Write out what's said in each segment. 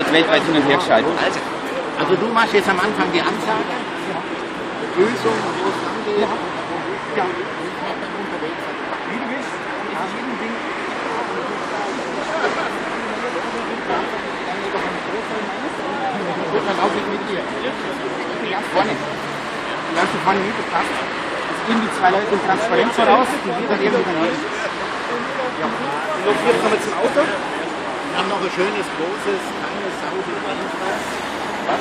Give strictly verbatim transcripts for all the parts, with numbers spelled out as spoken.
weltweit hin und her geschaltet. Also, also du machst jetzt am Anfang die Ansage, Lösung, wo es angeht. Ja. Ja. Wie du willst, ja, jeden Ding. Dann laufe ich mit dir. Ganz vorne. Ganz vorne mit, das passt. Jetzt gehen die zwei Leute in Transparenz voraus, die wir dann irgendwie daneben. Ja. Und jetzt kommen wir zum Auto. Wir haben noch ein schönes, großes, kleines, sauberes Lenkrad. Was?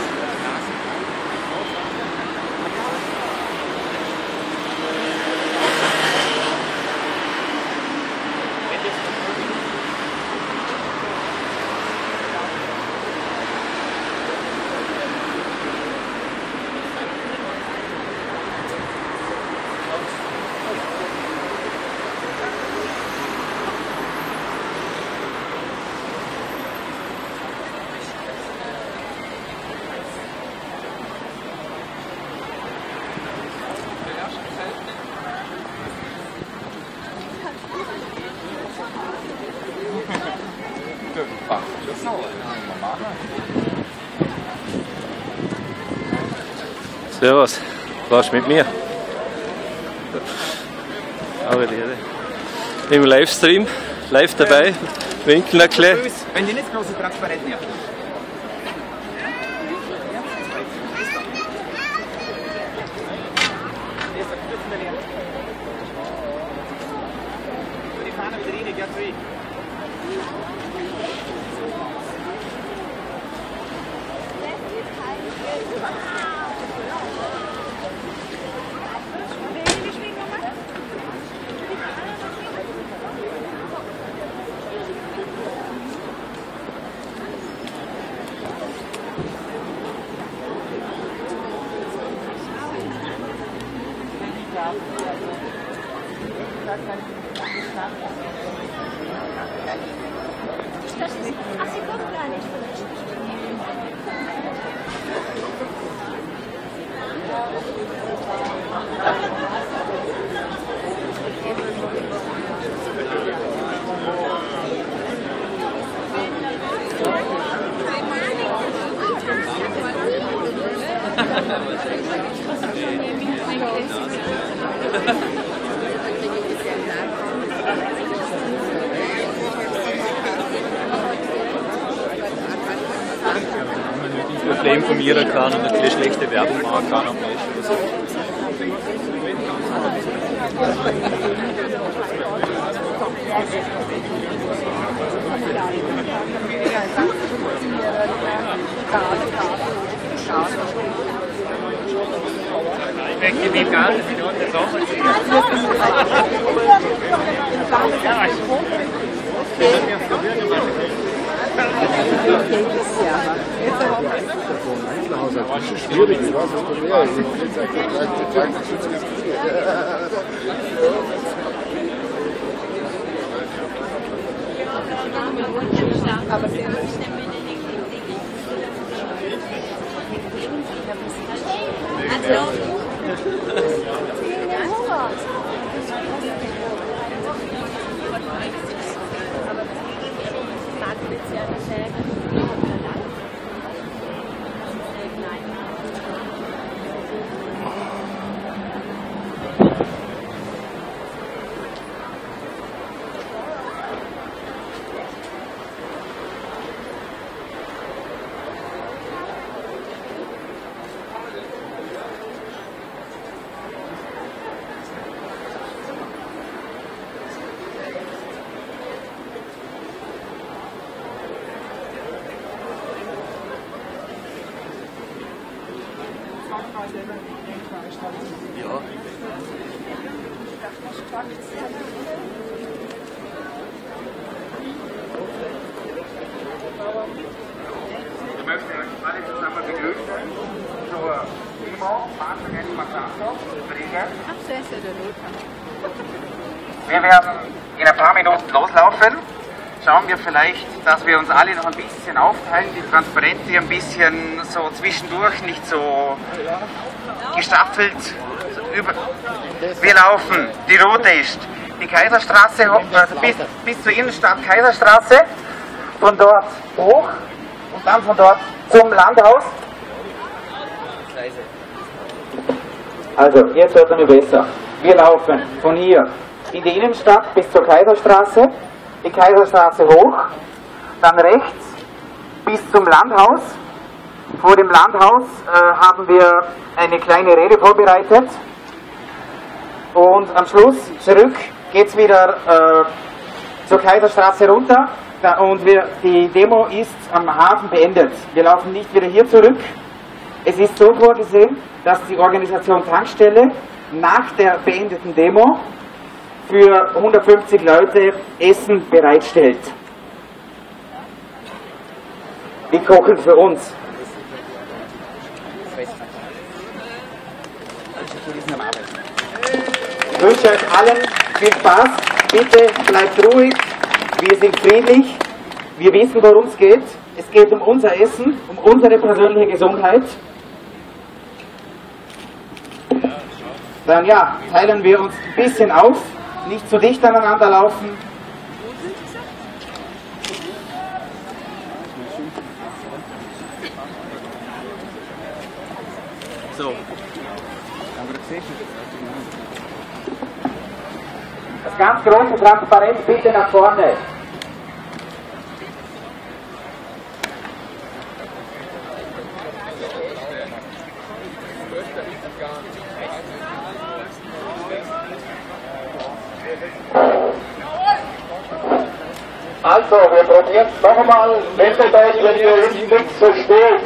Servus, warst du mit mir? Im Livestream, live dabei, winkeln ein bisschen. Wenn die nicht große Transparenz mehr. Problem von mir kann und natürlich schlechte Werbung machen kann am Mensch oder so. Ich bin egal, dass ich dort das auch Das ist schwierig, ich weiß nicht mehr. Ich bin jetzt aber Ja. Ich möchte euch alle zusammen begrüßen zur Demo Fahrzeug Massato. Wir werden in ein paar Minuten loslaufen. Schauen wir vielleicht, dass wir uns alle noch ein bisschen aufteilen, die Transparenz hier ein bisschen so zwischendurch, nicht so gestaffelt. Über wir laufen, die Route ist die Kaiserstraße, also bis, bis zur Innenstadt Kaiserstraße, von dort hoch und dann von dort zum Landhaus. Also, jetzt hört man besser. Wir laufen von hier in die Innenstadt bis zur Kaiserstraße, die Kaiserstraße hoch, dann rechts bis zum Landhaus. Vor dem Landhaus äh, haben wir eine kleine Rede vorbereitet und am Schluss zurück geht es wieder äh, zur Kaiserstraße runter da, und wir, die Demo ist am Hafen beendet. Wir laufen nicht wieder hier zurück. Es ist so vorgesehen, dass die Organisation Tankstelle nach der beendeten Demo für hundertfünfzig Leute Essen bereitstellt. Die kochen für uns. Ich wünsche euch allen viel Spaß. Bitte bleibt ruhig. Wir sind friedlich. Wir wissen, worum es geht. Es geht um unser Essen, um unsere persönliche Gesundheit. Dann ja, teilen wir uns ein bisschen auf, nicht zu dicht aneinander laufen. So. Das ganz große Transparent bitte nach vorne. Also, wir probieren es noch einmal. Meldet euch, wenn ihr hinten nichts versteht.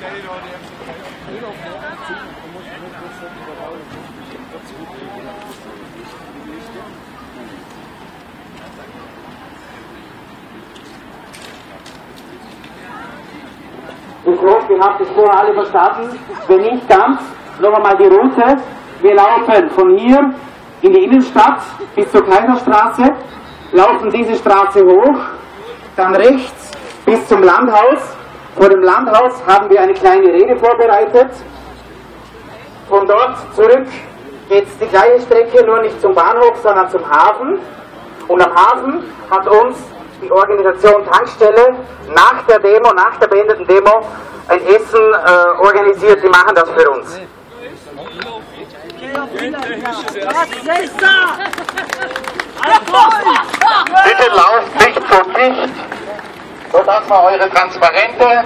Ich hoffe, ihr habt es vorher alle verstanden. Wenn nicht ganz, noch einmal die Route. Wir laufen von hier in die Innenstadt bis zur Kaiserstraße, laufen diese Straße hoch, dann rechts bis zum Landhaus. Vor dem Landhaus haben wir eine kleine Rede vorbereitet. Von dort zurück geht es die gleiche Strecke, nur nicht zum Bahnhof, sondern zum Hafen. Und am Hafen hat uns die Organisation Tankstelle nach der Demo, nach der beendeten Demo, ein Essen äh, organisiert. Die machen das für uns. Bitte lauft nicht so dicht, sodass man eure Transparente,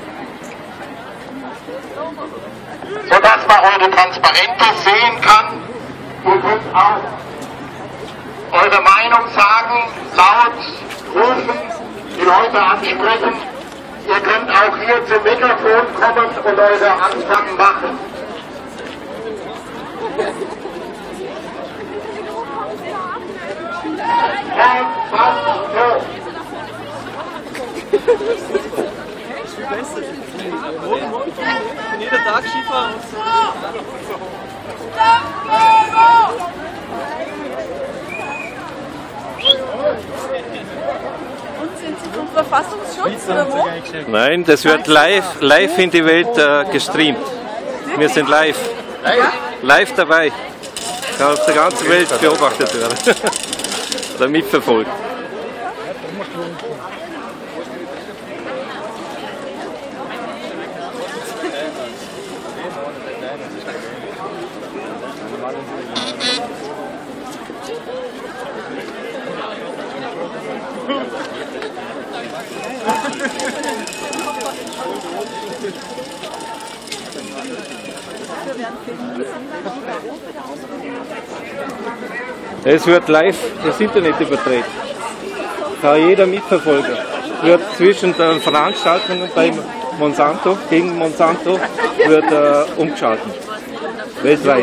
sodass man eure Transparente sehen kann. Ihr könnt auch eure Meinung sagen, laut rufen, die Leute ansprechen. Ihr könnt auch hier zum Mikrofon kommen und eure Ansagen machen. Ja, passt so. Jeder Tag Skifahren. Und sind Sie vom Verfassungsschutz oder wo? Nein, das wird live, live in die Welt äh, gestreamt. Wir sind live. Live dabei. Kann auf der ganzen Welt beobachtet werden. Oder mitverfolgt. Es wird live das Internet übertragen. Kann jeder mitverfolgen. Wird zwischen den Veranstaltungen bei Monsanto, gegen Monsanto, wird äh, umgeschaltet. Weltweit.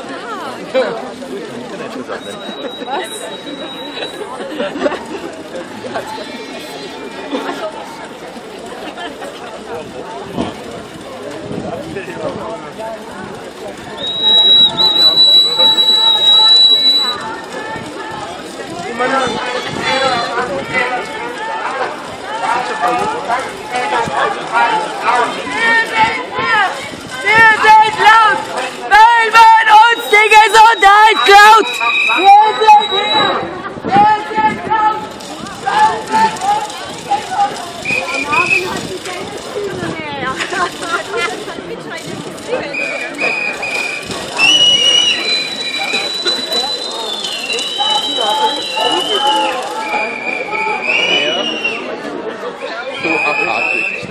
Wir sind laut, weil man uns die Gesundheit klaut. Wir sind hier, wir sind laut, weil man uns die Gesundheit klaut. So abartig.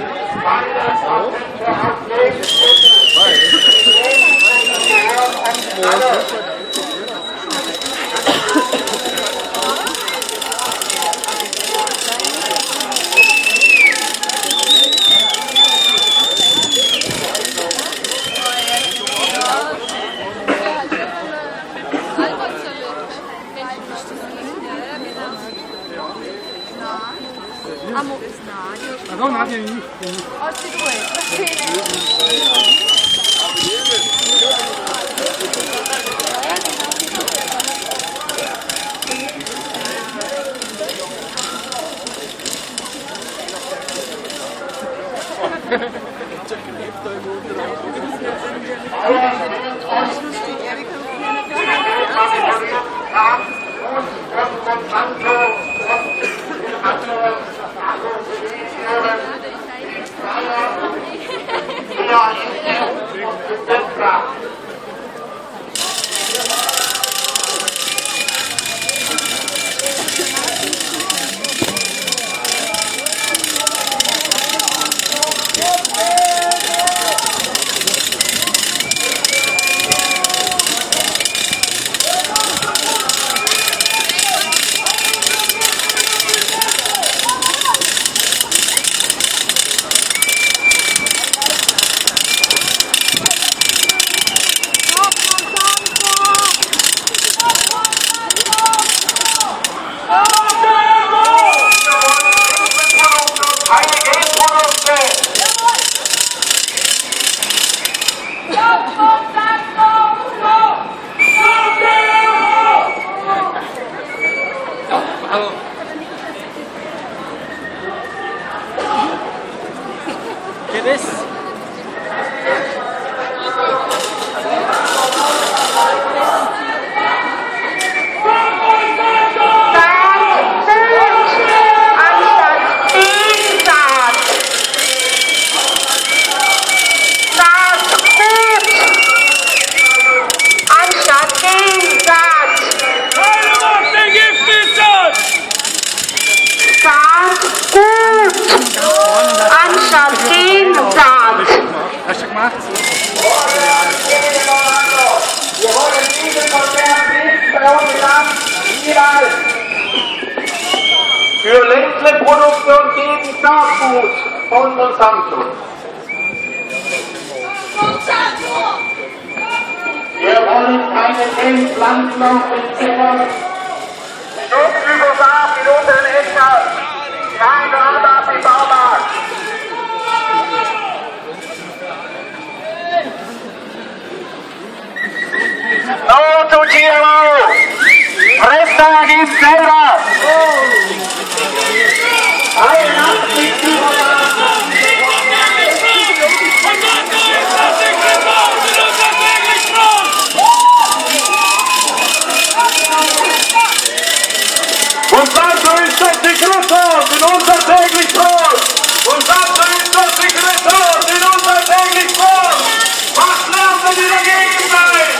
Amo Snadio. No, Nadia nicht. Oggi due, va bene. Hast du gemacht? Wir wollen diesen Konzert nicht bei uns im Land niemals. Für Ländle-Produktion gegen Saatgut von Monsanto. Wir wollen keinen Endlandlauf in Zimmer. Nutzglyphosat in unseren Äckern. Kein Rabatt im Baumarkt. No to G M O! Presta Gift selber! Ein Monsanto ist das Sekretar in unser täglich Brot! Monsanto ist das Sekretar in unser täglich Brot! Was lernen Sie dagegen sein?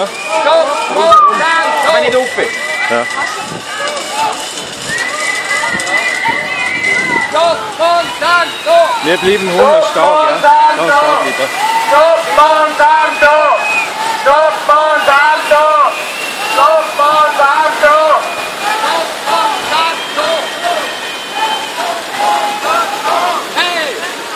oder? Stopp, Monsanto! Aber nicht offen. Ja. Stopp, Monsanto! Wir bleiben hundert stark, ja. Ganz stark lieber. Stop Monsanto! Stop Monsanto! Stop Monsanto! Monsanto! Hey!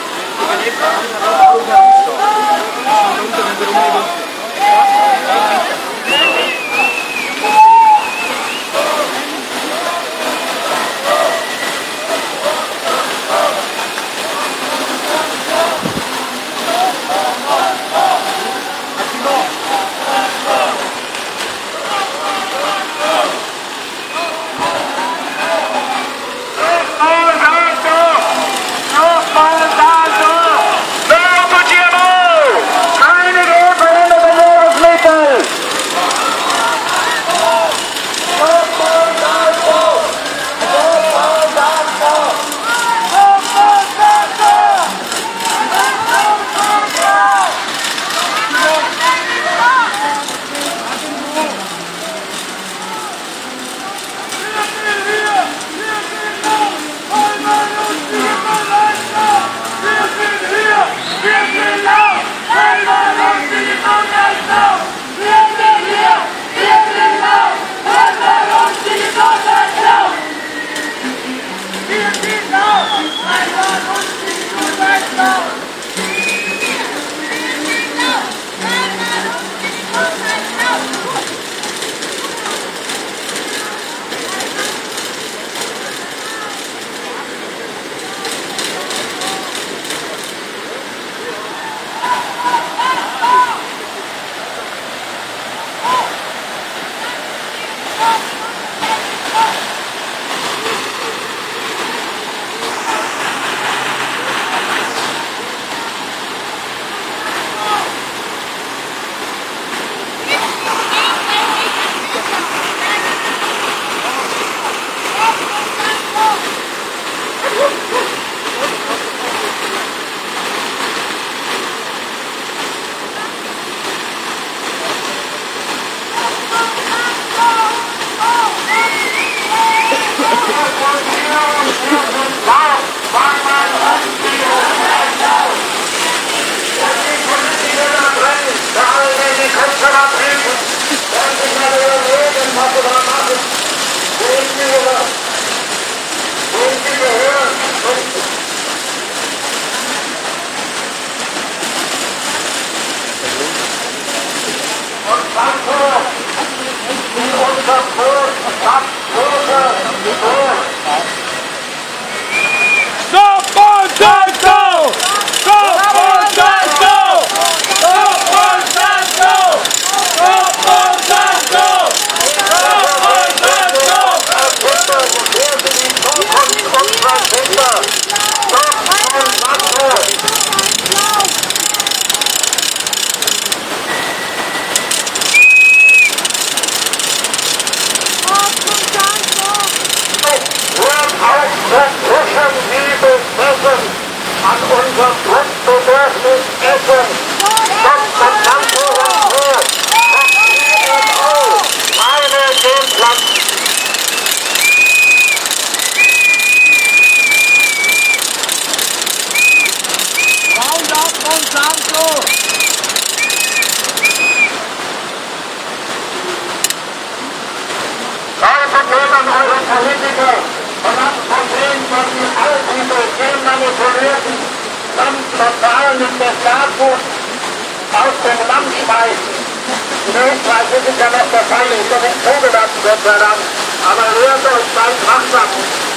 Aus dem Land schmeißen. In Österreich ist es ja noch der Fall, ist doch nicht zugelassen, Gott sei Dank. Aber hört euch bald wachsam.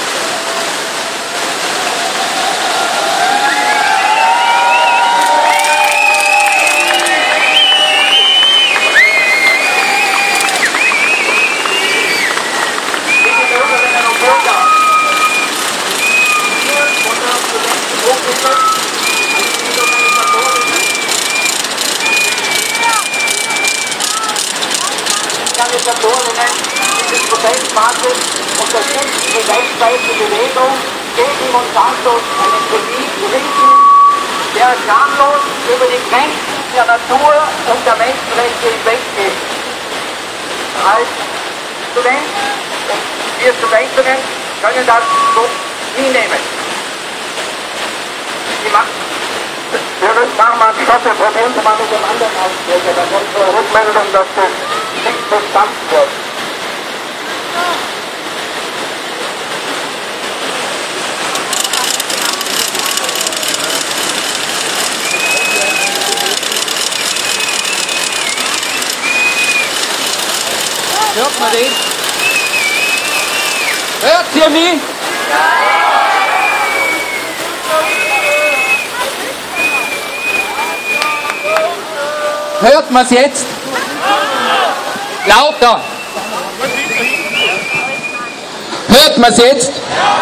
Organisatorinnen dieses Protestmarschs unterstützen die weltweite Bewegung gegen Monsanto einen Chemie-Riesen, der schamlos über die Grenzen der Natur und der Menschenrechte hinweggeht. als Student und wir Studentinnen können das so hinnehmen. Die macht, wir machen mal einen Stopp, wir probieren es mal mit dem anderen Aussprecher, da kommt so eine Rückmeldung, dass das nicht verstanden wird. Hört man den? Hört ihr mich? Hört man es jetzt? Lauter! Hört man es jetzt?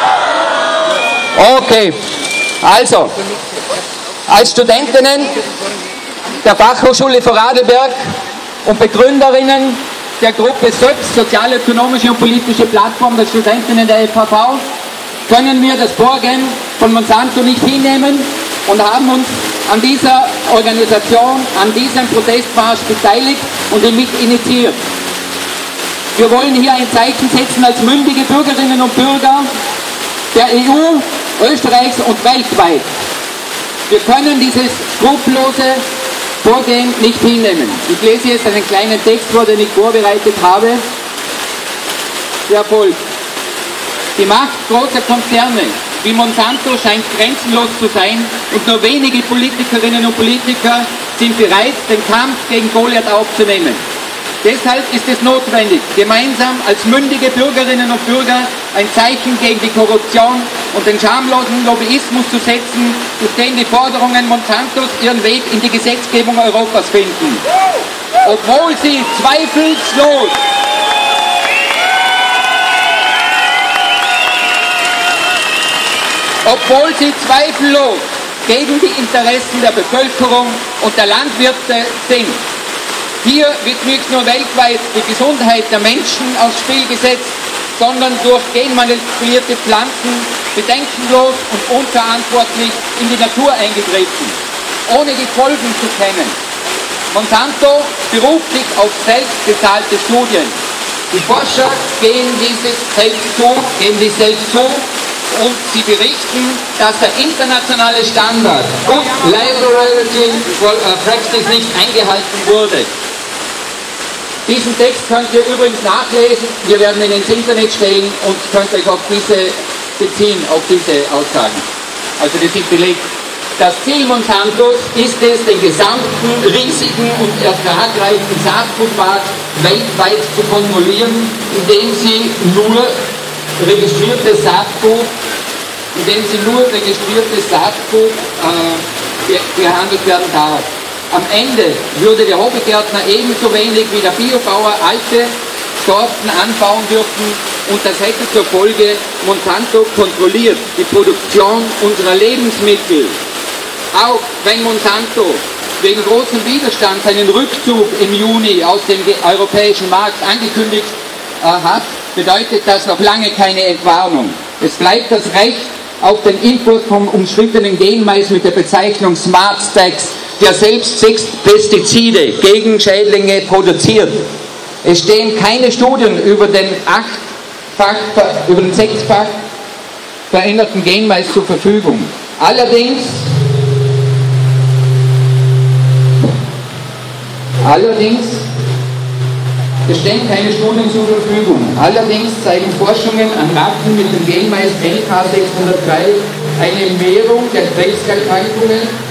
Okay. Also, als Studentinnen der Fachhochschule Vorarlberg und Begründerinnen der Gruppe S Ö P S, Sozialökonomische und Politische Plattform der Studentinnen der F H V, können wir das Vorgehen von Monsanto nicht hinnehmen und haben uns an dieser Organisation, an diesem Protestmarsch beteiligt und ihn mit initiiert. Wir wollen hier ein Zeichen setzen als mündige Bürgerinnen und Bürger der E U, Österreichs und weltweit. Wir können dieses skrupellose Vorgehen nicht hinnehmen. Ich lese jetzt einen kleinen Text vor, den ich vorbereitet habe. Der folgt. Die Macht großer Konzerne wie Monsanto scheint grenzenlos zu sein und nur wenige Politikerinnen und Politiker sind bereit, den Kampf gegen Goliath aufzunehmen. Deshalb ist es notwendig, gemeinsam als mündige Bürgerinnen und Bürger ein Zeichen gegen die Korruption und den schamlosen Lobbyismus zu setzen, durch den die Forderungen Monsantos ihren Weg in die Gesetzgebung Europas finden. Obwohl sie zweifellos Obwohl sie zweifellos gegen die Interessen der Bevölkerung und der Landwirte sind. Hier wird nicht nur weltweit die Gesundheit der Menschen aufs Spiel gesetzt, sondern durch genmanipulierte Pflanzen bedenkenlos und unverantwortlich in die Natur eingegriffen, ohne die Folgen zu kennen. Monsanto beruft sich auf selbstbezahlte Studien. Die Forscher gehen dieses selbst zu, geben dies selbst zu, und sie berichten, dass der internationale Standard Good Laboratory Practice nicht eingehalten wurde. Diesen Text könnt ihr übrigens nachlesen, wir werden ihn ins Internet stellen und könnt euch auf diese beziehen, auf diese Aussagen. Also das sind belegt. Das Ziel Monsantos ist es, den gesamten riesigen und ertragreichen Saatgutmarkt weltweit zu kontrollieren, indem sie nur registriertes Saatgut, indem sie nur registriertes Saatgut äh, behandelt werden darf. Am Ende würde der Hobbygärtner ebenso wenig wie der Biobauer alte Sorten anbauen dürfen und das hätte zur Folge, Monsanto kontrolliert die Produktion unserer Lebensmittel. Auch wenn Monsanto wegen großem Widerstand seinen Rückzug im Juni aus dem europäischen Markt angekündigt äh, hat, bedeutet das noch lange keine Entwarnung. Es bleibt das Recht auf den Import vom umstrittenen Genmais mit der Bezeichnung Smart Stacks, der selbst sechs Pestizide gegen Schädlinge produziert. Es stehen keine Studien über den achtfach, über den sechsfach veränderten Genmais zur Verfügung. Allerdings, allerdings Es stehen keine Studien zur Verfügung. Allerdings zeigen Forschungen an Ratten mit dem Genmais L K sechshundertdrei eine Mehrung der Krebserkrankungen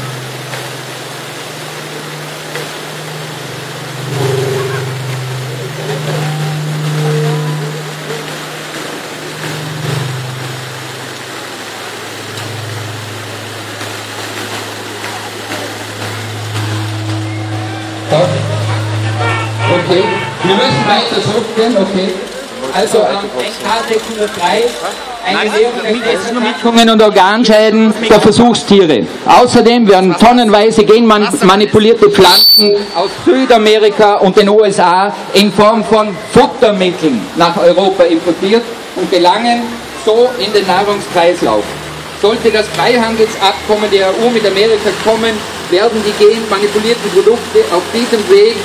Okay, wir müssen weiter zurückgehen, okay. Also am L K sechshundertdrei eine Mehrung der Krebserkrankungen und Organschäden der Versuchstiere. Außerdem werden tonnenweise genmanipulierte Pflanzen aus Südamerika und den U S A in Form von Futtermitteln nach Europa importiert und gelangen so in den Nahrungskreislauf. Sollte das Freihandelsabkommen der E U mit Amerika kommen, werden die genmanipulierten Produkte auf diesem Weg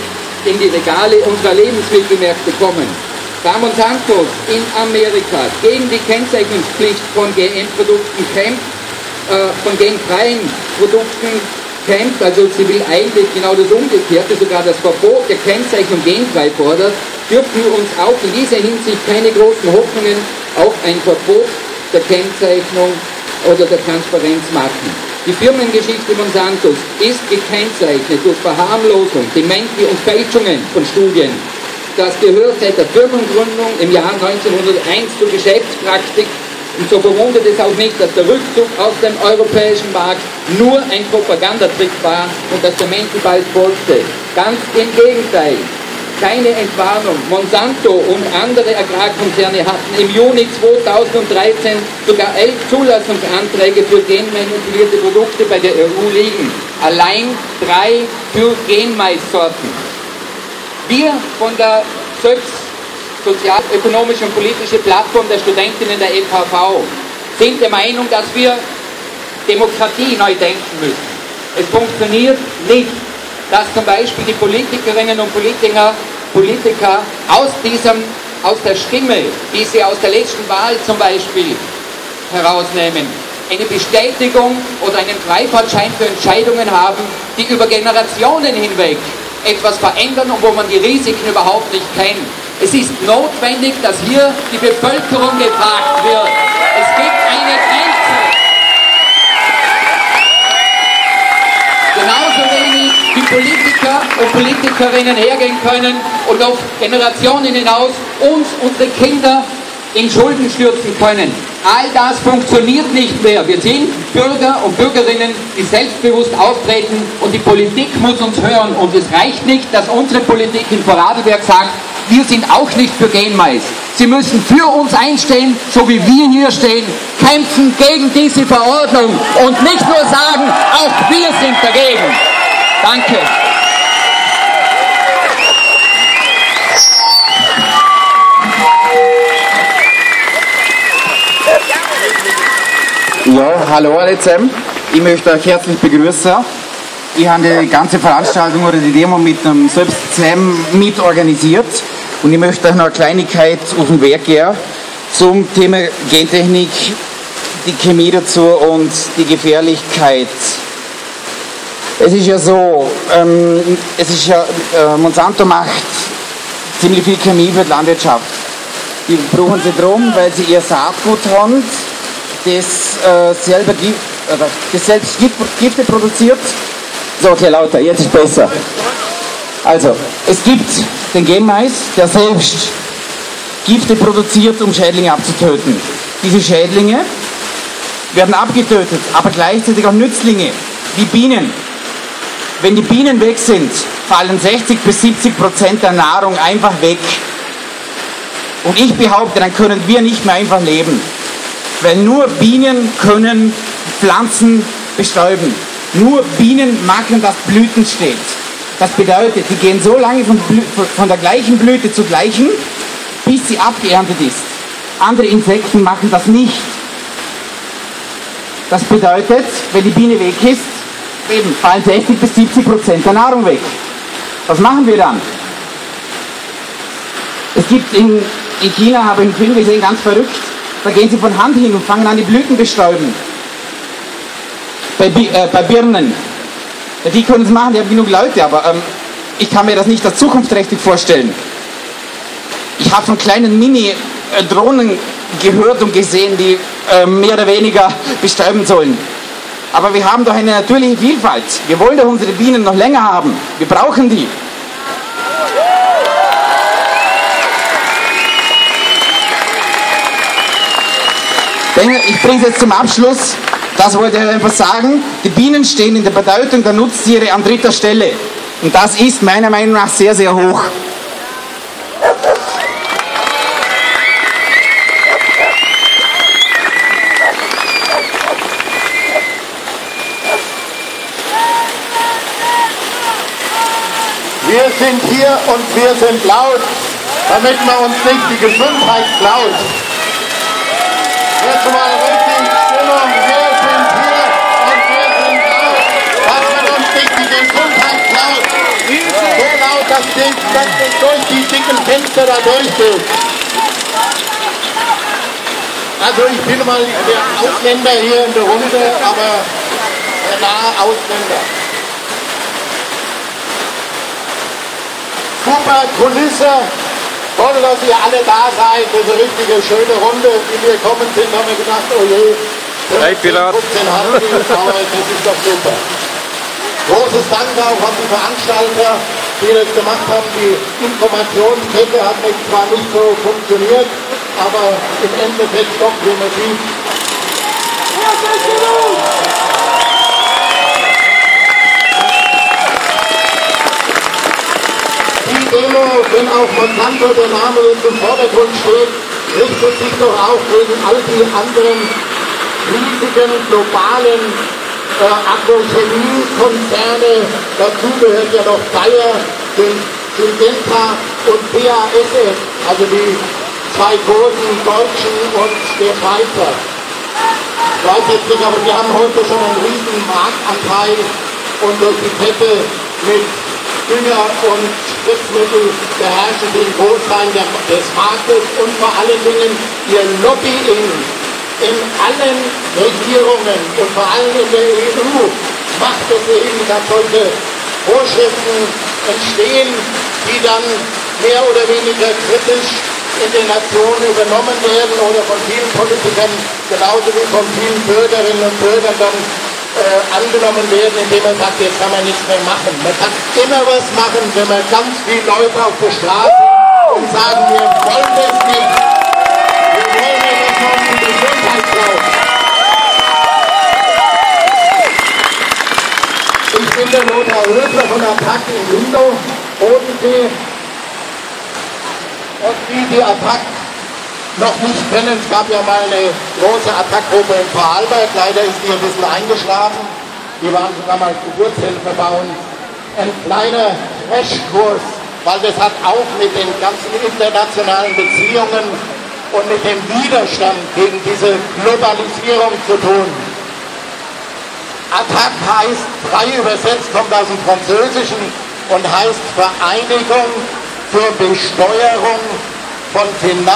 in die Regale unserer Lebensmittelmärkte kommen. Da Monsanto in Amerika gegen die Kennzeichnungspflicht von G M-Produkten kämpft, äh, von genfreien Produkten kämpft, also sie will eigentlich genau das Umgekehrte, sogar das Verbot der Kennzeichnung genfrei fordert, dürfen wir uns auch in dieser Hinsicht keine großen Hoffnungen auf ein Verbot der Kennzeichnung oder der Transparenz machen. Die Firmengeschichte Monsantos ist gekennzeichnet durch Verharmlosung, Dementi und Fälschungen von Studien. Das gehört seit der Firmengründung im Jahr neunzehnhunderteins zur Geschäftspraktik. Und so verwundert es auch nicht, dass der Rückzug aus dem europäischen Markt nur ein Propagandatrick war und das Dementi bald folgte. Ganz im Gegenteil. Keine Entwarnung. Monsanto und andere Agrarkonzerne hatten im Juni zweitausenddreizehn sogar elf Zulassungsanträge für genmanipulierte Produkte bei der E U liegen. Allein drei für Genmaissorten. Wir von der S Ö P S, Sozialökonomische und Politische Plattform der Studentinnen der E K V, sind der Meinung, dass wir Demokratie neu denken müssen. Es funktioniert nicht, dass zum Beispiel die Politikerinnen und Politiker, Politiker aus, diesem, aus der Stimme, die sie aus der letzten Wahl zum Beispiel herausnehmen, eine Bestätigung oder einen Freifahrtschein für Entscheidungen haben, die über Generationen hinweg etwas verändern und wo man die Risiken überhaupt nicht kennt. Es ist notwendig, dass hier die Bevölkerung gefragt wird. Es gibt eine Grenze. Genauso wenig wie Politiker und Politikerinnen hergehen können und auf Generationen hinaus uns, unsere Kinder, in Schulden stürzen können. All das funktioniert nicht mehr. Wir sind Bürger und Bürgerinnen, die selbstbewusst auftreten und die Politik muss uns hören. Und es reicht nicht, dass unsere Politik in Vorarlberg sagt, wir sind auch nicht für Genmais. Sie müssen für uns einstehen, so wie wir hier stehen, kämpfen gegen diese Verordnung und nicht nur sagen, auch wir sind dagegen. Danke. Ja, hallo alle zusammen. Ich möchte euch herzlich begrüßen. Ich habe die ganze Veranstaltung oder die Demo mit einem selbst zusammen mitorganisiert und ich möchte euch noch eine Kleinigkeit auf den Weg gehen zum Thema Gentechnik, die Chemie dazu und die Gefährlichkeit. Es ist ja so, ähm, es ist ja, äh, Monsanto macht ziemlich viel Chemie für die Landwirtschaft. Die brauchen sie drum, weil sie ihr Saatgut haben, das, äh, selber Gift, äh, das selbst Gift, Gifte produziert. So, okay, lauter, jetzt ist besser. Also, es gibt den Genmais, der selbst Gifte produziert, um Schädlinge abzutöten. Diese Schädlinge werden abgetötet, aber gleichzeitig auch Nützlinge, wie Bienen. Wenn die Bienen weg sind, fallen sechzig bis siebzig Prozent der Nahrung einfach weg. Und ich behaupte, dann können wir nicht mehr einfach leben. Weil nur Bienen können Pflanzen bestäuben. Nur Bienen machen, dass Blüten steht. Das bedeutet, die gehen so lange von, von der gleichen Blüte zur gleichen, bis sie abgeerntet ist. Andere Insekten machen das nicht. Das bedeutet, wenn die Biene weg ist, eben fallen sechzig bis siebzig Prozent der Nahrung weg. Was machen wir dann? Es gibt in, in China, habe ich einen Film gesehen, ganz verrückt, da gehen sie von Hand hin und fangen an, die Blüten bestäuben. Bei, äh, bei Birnen. Ja, die können es machen, die haben genug Leute, aber ähm, ich kann mir das nicht als zukunftsträchtig vorstellen. Ich habe von kleinen Mini-Drohnen gehört und gesehen, die äh, mehr oder weniger bestäuben sollen. Aber wir haben doch eine natürliche Vielfalt. Wir wollen doch unsere Bienen noch länger haben. Wir brauchen die. Ich bringe es jetzt zum Abschluss. Das wollte ich einfach sagen. Die Bienen stehen in der Bedeutung der Nutztiere an dritter Stelle. Und das ist meiner Meinung nach sehr, sehr hoch. Wir sind hier und wir sind laut, damit man uns nicht die Gesundheit klaut. Jetzt mal richtig Stimmung, wir sind hier und wir sind laut, dass man uns nicht die Gesundheit klaut. So laut, dass vorsichtig, dass nicht durch die dicken Fenster da durchgeht. Also ich bin mal der Ausländer hier in der Runde, aber der nahe Ausländer. Super Kulisse, toll, dass ihr alle da seid. Das ist eine richtige schöne Runde. Wie wir gekommen sind, haben wir gedacht, oh je, Hey, Pirat. fünfzehn Handel, aber das ist doch super. Großes Dank auch an die Veranstalter, die das gemacht haben. Die Informationskette hat nicht, zwar nicht so funktioniert, aber im Endeffekt doch, wie man sieht. Die Demo, wenn auch Monsanto der Name jetzt im Vordergrund steht, richtet sich doch auch gegen all die anderen riesigen globalen äh, Agrochemie-Konzerne. Dazu gehört ja noch Bayer, Syngenta und B A S F, also die zwei großen deutschen und der Schweizer. Ich weiß jetzt nicht, aber die haben heute schon einen riesen Marktanteil und durch die Kette mit Dünger und Spritzmittel beherrschen den Großteil des Marktes und vor allen Dingen ihr Lobbying in allen Regierungen und vor allem in der E U macht es eben, dass solche Vorschriften entstehen, die dann mehr oder weniger kritisch in den Nationen übernommen werden oder von vielen Politikern genauso wie von vielen Bürgerinnen und Bürgern dann äh, angenommen werden, indem man sagt, jetzt kann man nichts mehr machen. Man kann immer was machen, wenn man ganz viele Leute auf der Straße und sagen, wir wollen das nicht. Wir wollen etwas von der Gesundheit brauchen. Ich bin der Lothar Höfler von Attac in Lindow, Bodensee. Und wie die Attac noch nicht kennen, es gab ja mal eine große Attac-Gruppe in Vorarlberg, leider ist die ein bisschen eingeschlafen. Die waren sogar mal Geburtshilfe bauen. Ein kleiner Crashkurs, weil das hat auch mit den ganzen internationalen Beziehungen und mit dem Widerstand gegen diese Globalisierung zu tun. Attac heißt, frei übersetzt, kommt aus dem Französischen und heißt Vereinigung zur Besteuerung von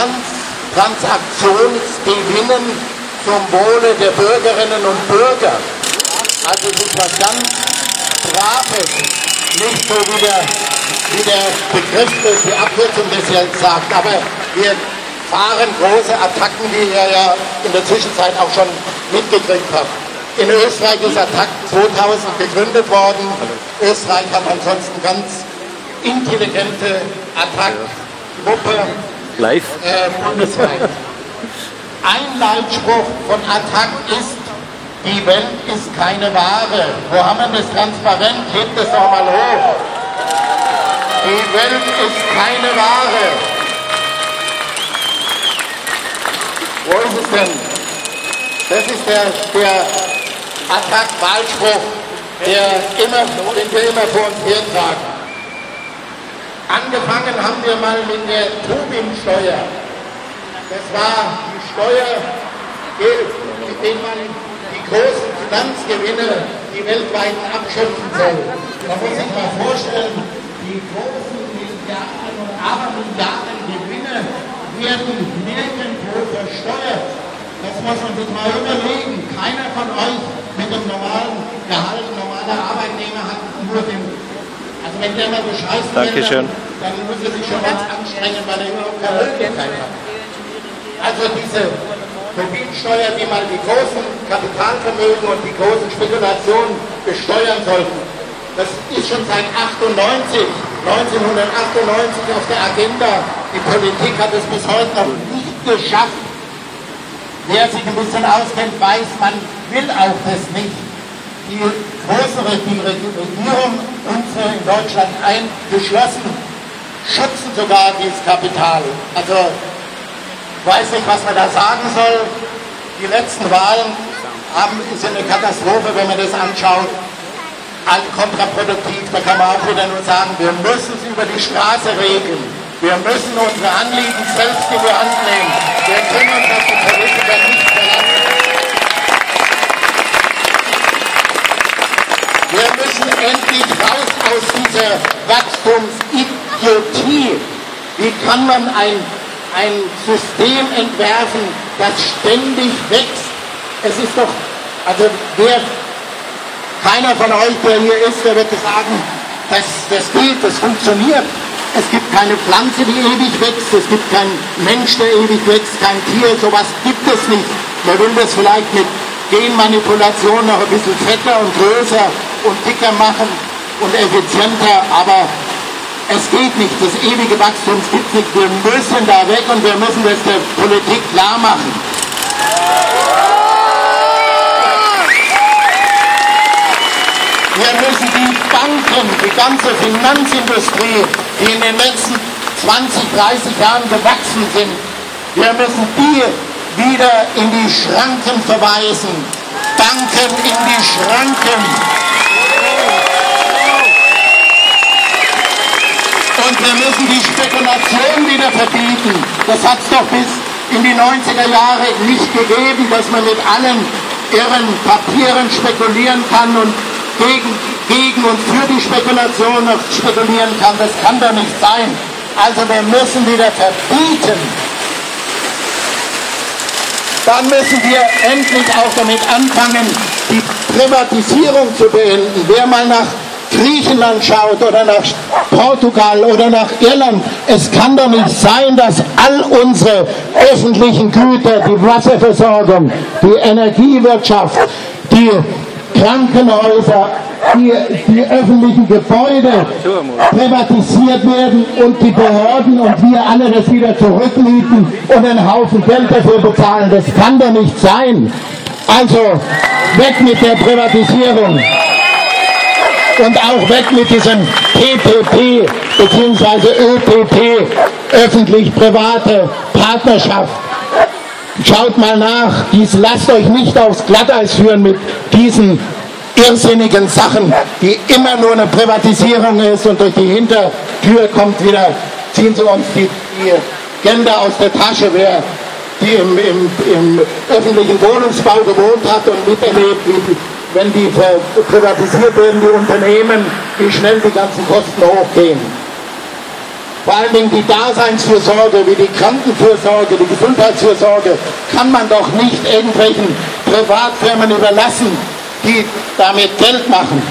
Finanztransaktionsgewinnen zum Wohle der Bürgerinnen und Bürger. Also es ist was ganz Braves, nicht so wie der, wie der Begriff, das die Abkürzung das jetzt sagt, aber wir fahren große Attacken, die ihr ja in der Zwischenzeit auch schon mitgekriegt habt. In Österreich ist Attac zweitausend gegründet worden. Österreich hat ansonsten ganz intelligente Attac-Gruppe Live. Äh, bundesweit. Ein Leitspruch von Attac ist, die Welt ist keine Ware. Wo haben wir das transparent? Hebt es doch mal hoch. Die Welt ist keine Ware. Wo ist es denn? Das ist der, der Attac-Wahlspruch, der immer, den wir immer vor uns hertragen. Angefangen haben wir mal mit der Tobin-Steuer. Das war die Steuer, mit der man die großen Finanzgewinne, die weltweiten abschöpfen soll. Man muss sich mal vorstellen, die großen Milliarden und Abermilliarden Gewinne werden nirgendwo versteuert. Das muss man sich mal überlegen. Keiner von euch mit einem normalen Gehalt, normaler Arbeitnehmer hat nur den. Also wenn der mal bescheißen will, dann, dann muss er sich schon ganz anstrengen, weil er überhaupt keine Möglichkeit hat. Also diese Tobin-Steuer, die mal die großen Kapitalvermögen und die großen Spekulationen besteuern sollten, das ist schon seit achtundneunzig, neunzehnhundertachtundneunzig auf der Agenda. Die Politik hat es bis heute noch nicht geschafft. Wer sich ein bisschen auskennt, weiß, man will auch das nicht. Die große Regierung, unsere in Deutschland eingeschlossen, schützen sogar dieses Kapital. Also ich weiß nicht, was man da sagen soll. Die letzten Wahlen haben, ist eine Katastrophe, wenn man das anschaut. All kontraproduktiv, da kann man auch wieder nur sagen, wir müssen es über die Straße regeln. Wir müssen unsere Anliegen selbst in die Hand nehmen. Wir können uns auf die Politiker nicht verlassen. Wir müssen endlich raus aus dieser Wachstums Energie. Wie kann man ein, ein System entwerfen, das ständig wächst? Es ist doch, also wer, keiner von euch, der hier ist, der wird sagen, das, das geht, das funktioniert. Es gibt keine Pflanze, die ewig wächst, es gibt keinen Mensch, der ewig wächst, kein Tier, sowas gibt es nicht. Man will das vielleicht mit Genmanipulation noch ein bisschen fetter und größer und dicker machen und effizienter, aber es geht nicht, das ewige Wachstum gibt es nicht. Wir müssen da weg und wir müssen das der Politik klar machen. Wir müssen die Banken, die ganze Finanzindustrie, die in den letzten zwanzig, dreißig Jahren gewachsen sind, wir müssen die wieder in die Schranken verweisen. Banken in die Schranken. Und wir müssen die Spekulation wieder verbieten. Das hat es doch bis in die neunziger Jahre nicht gegeben, dass man mit allen irren Papieren spekulieren kann und gegen, gegen und für die Spekulation noch spekulieren kann. Das kann doch nicht sein. Also wir müssen wieder verbieten. Dann müssen wir endlich auch damit anfangen, die Privatisierung zu beenden. Wer mal nach Griechenland schaut oder nach Portugal oder nach Irland, es kann doch nicht sein, dass all unsere öffentlichen Güter, die Wasserversorgung, die Energiewirtschaft, die Krankenhäuser, die, die öffentlichen Gebäude privatisiert werden und die Behörden und wir alle das wieder zurückmieten und einen Haufen Geld dafür bezahlen. Das kann doch nicht sein. Also weg mit der Privatisierung und auch weg mit diesem P P P bzw. Ö P P, öffentlich-private Partnerschaft. Schaut mal nach, dies, lasst euch nicht aufs Glatteis führen mit diesen irrsinnigen Sachen, die immer nur eine Privatisierung ist und durch die Hintertür kommt wieder, ziehen sie uns die, die Gelder aus der Tasche, wer die im, im, im öffentlichen Wohnungsbau gewohnt hat und miterlebt, wie, wenn die privatisiert werden, die Unternehmen, wie schnell die ganzen Kosten hochgehen. Vor allen Dingen die Daseinsfürsorge, wie die Krankenfürsorge, die Gesundheitsfürsorge, kann man doch nicht irgendwelchen Privatfirmen überlassen, die damit Geld machen.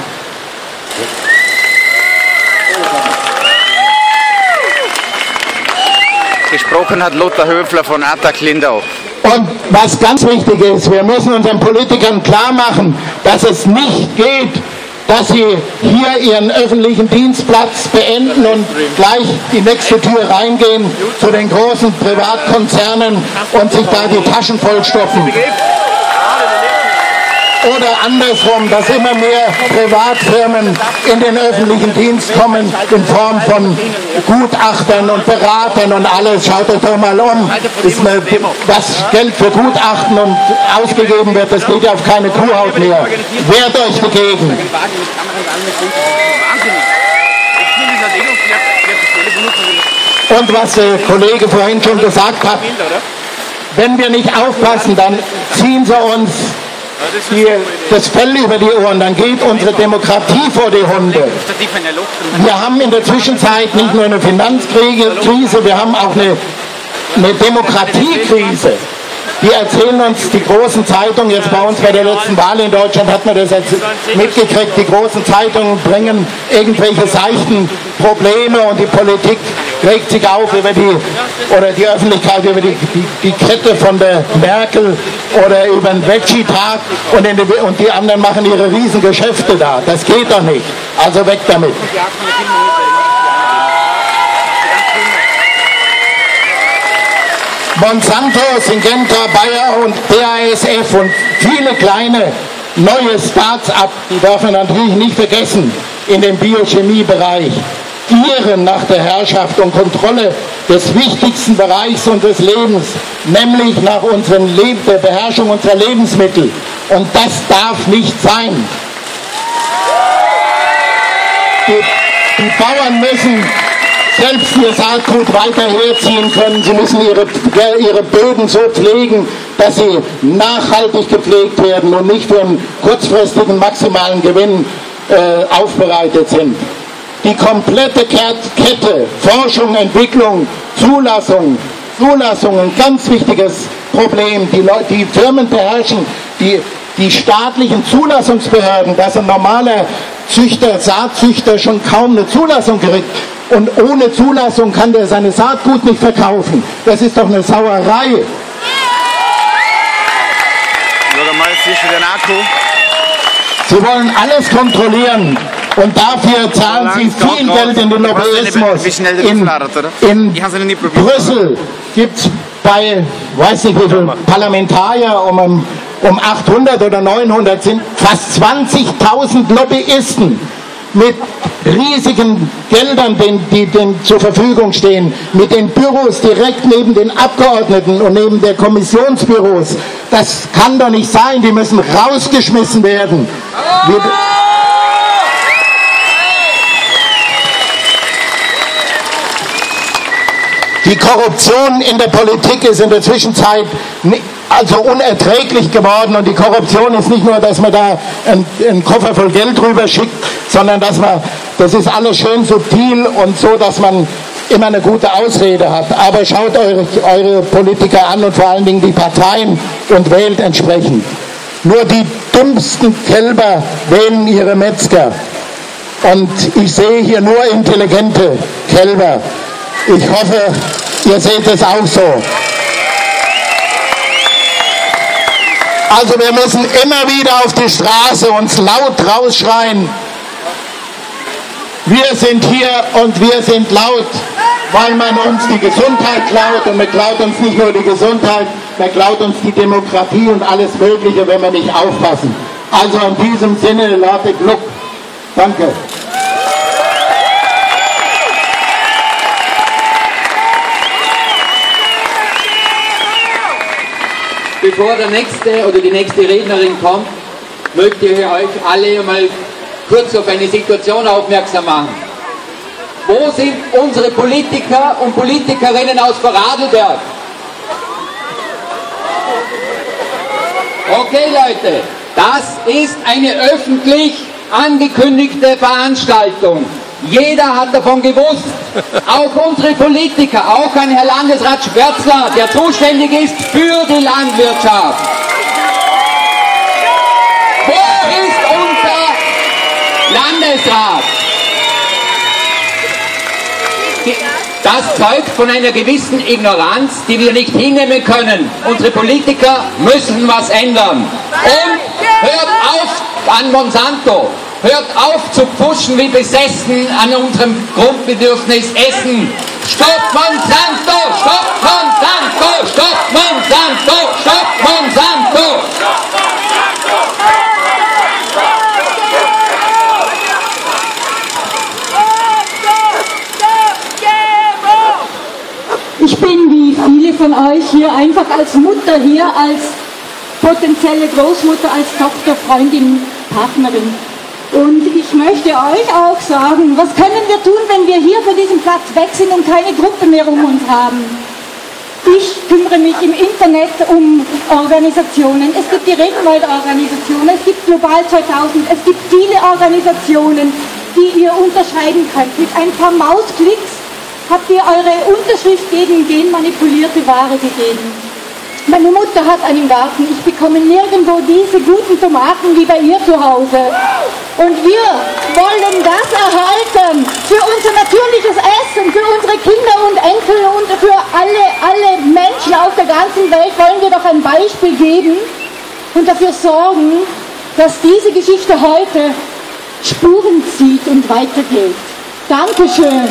Gesprochen hat Lothar Höfler von Attac Lindau. Und was ganz wichtig ist, wir müssen unseren Politikern klar machen, dass es nicht geht, dass sie hier ihren öffentlichen Dienstplatz beenden und gleich die nächste Tür reingehen zu den großen Privatkonzernen und sich da die Taschen vollstopfen. Oder andersrum, dass immer mehr Privatfirmen in den öffentlichen Dienst kommen in Form von Gutachtern und Beratern und alles. Schaut euch doch mal um. Ist eine, was Geld für Gutachten und ausgegeben wird, das geht ja auf keine Kuhhaut mehr. Wehrt euch dagegen. Und was der Kollege vorhin schon gesagt hat, wenn wir nicht aufpassen, dann ziehen sie uns Die, das Fell über die Ohren, dann geht unsere Demokratie vor die Hunde. Wir haben in der Zwischenzeit nicht nur eine Finanzkrise, wir haben auch eine, eine Demokratiekrise. Die erzählen uns, die großen Zeitungen, jetzt bei uns bei der letzten Wahl in Deutschland hat man das jetzt mitgekriegt, die großen Zeitungen bringen irgendwelche seichten Probleme und die Politik regt sich auf über die, oder die Öffentlichkeit über die, die, die Kette von der Merkel oder über den Veggie-Tag und, in die, und die anderen machen ihre Riesengeschäfte da. Das geht doch nicht. Also weg damit. Monsanto, Syngenta, Bayer und B A S F und viele kleine neue Start-up, die darf man natürlich nicht vergessen, in dem Biochemiebereich, gieren nach der Herrschaft und Kontrolle des wichtigsten Bereichs unseres Lebens, nämlich nach unseren Leb- der Beherrschung unserer Lebensmittel. Und das darf nicht sein. Die, die Bauern müssen selbst ihr Saatgut weiter herziehen können. Sie müssen ihre, ihre Böden so pflegen, dass sie nachhaltig gepflegt werden und nicht für einen kurzfristigen maximalen Gewinn äh, aufbereitet sind. die komplette Kette, Forschung, Entwicklung, Zulassung, Zulassung, ein ganz wichtiges Problem. Die, Leute, die Firmen beherrschen die, die staatlichen Zulassungsbehörden, dass ein normaler Züchter, Saatzüchter schon kaum eine Zulassung kriegt. Und ohne Zulassung kann der seine Saatgut nicht verkaufen. Das ist doch eine Sauerei. Sie wollen alles kontrollieren und dafür zahlen Sie viel Geld in den Lobbyismus. In, in Brüssel gibt es bei, weiß nicht wie viele Parlamentarier, um, um achthundert oder neunhundert sind fast zwanzigtausend Lobbyisten mit riesigen Geldern, die denen zur Verfügung stehen, mit den Büros direkt neben den Abgeordneten und neben der Kommissionsbüros. Das kann doch nicht sein, die müssen rausgeschmissen werden. Wir Die Korruption in der Politik ist in der Zwischenzeit also unerträglich geworden, und die Korruption ist nicht nur, dass man da einen, einen Koffer voll Geld rüber schickt, sondern dass man, das ist alles schön subtil und so, dass man immer eine gute Ausrede hat. Aber schaut eure, eure Politiker an und vor allen Dingen die Parteien und wählt entsprechend. Nur die dümmsten Kälber wählen ihre Metzger. Und ich sehe hier nur intelligente Kälber. Ich hoffe, ihr seht es auch so. Also wir müssen immer wieder auf die Straße uns laut rausschreien. Wir sind hier und wir sind laut, weil man uns die Gesundheit klaut, und man klaut uns nicht nur die Gesundheit, man klaut uns die Demokratie und alles Mögliche, wenn wir nicht aufpassen. Also in diesem Sinne, Late Gluck. Danke. Bevor der nächste oder die nächste Rednerin kommt, möchte ich euch alle mal kurz auf eine Situation aufmerksam machen. Wo sind unsere Politiker und Politikerinnen aus Vorarlberg? Okay, Leute, das ist eine öffentlich angekündigte Veranstaltung. Jeder hat davon gewusst, auch unsere Politiker, auch ein Herr Landesrat Schwärzler, der zuständig ist für die Landwirtschaft. Wo ist unser Landesrat? Das zeugt von einer gewissen Ignoranz, die wir nicht hinnehmen können. Unsere Politiker müssen was ändern. Und hört auf an Monsanto. Hört auf zu pfuschen wie besessen an unserem Grundbedürfnis Essen. Stopp Monsanto! Stopp Monsanto! Stopp Monsanto! Stopp Monsanto! Ich bin wie viele von euch hier einfach als Mutter hier, als potenzielle Großmutter, als Tochter, Freundin, Partnerin. Und ich möchte euch auch sagen, was können wir tun, wenn wir hier von diesem Platz weg sind und keine Gruppe mehr um uns haben? Ich kümmere mich im Internet um Organisationen. Es gibt die Regenwald-Organisation, es gibt Global zweitausend, es gibt viele Organisationen, die ihr unterschreiben könnt. Mit ein paar Mausklicks habt ihr eure Unterschrift gegen genmanipulierte Ware gegeben. Meine Mutter hat einen Garten. Ich bekomme nirgendwo diese guten Tomaten wie bei ihr zu Hause. Und wir wollen das erhalten für unser natürliches Essen, für unsere Kinder und Enkel und für alle, alle Menschen auf der ganzen Welt wollen wir doch ein Beispiel geben und dafür sorgen, dass diese Geschichte heute Spuren zieht und weitergeht. Dankeschön.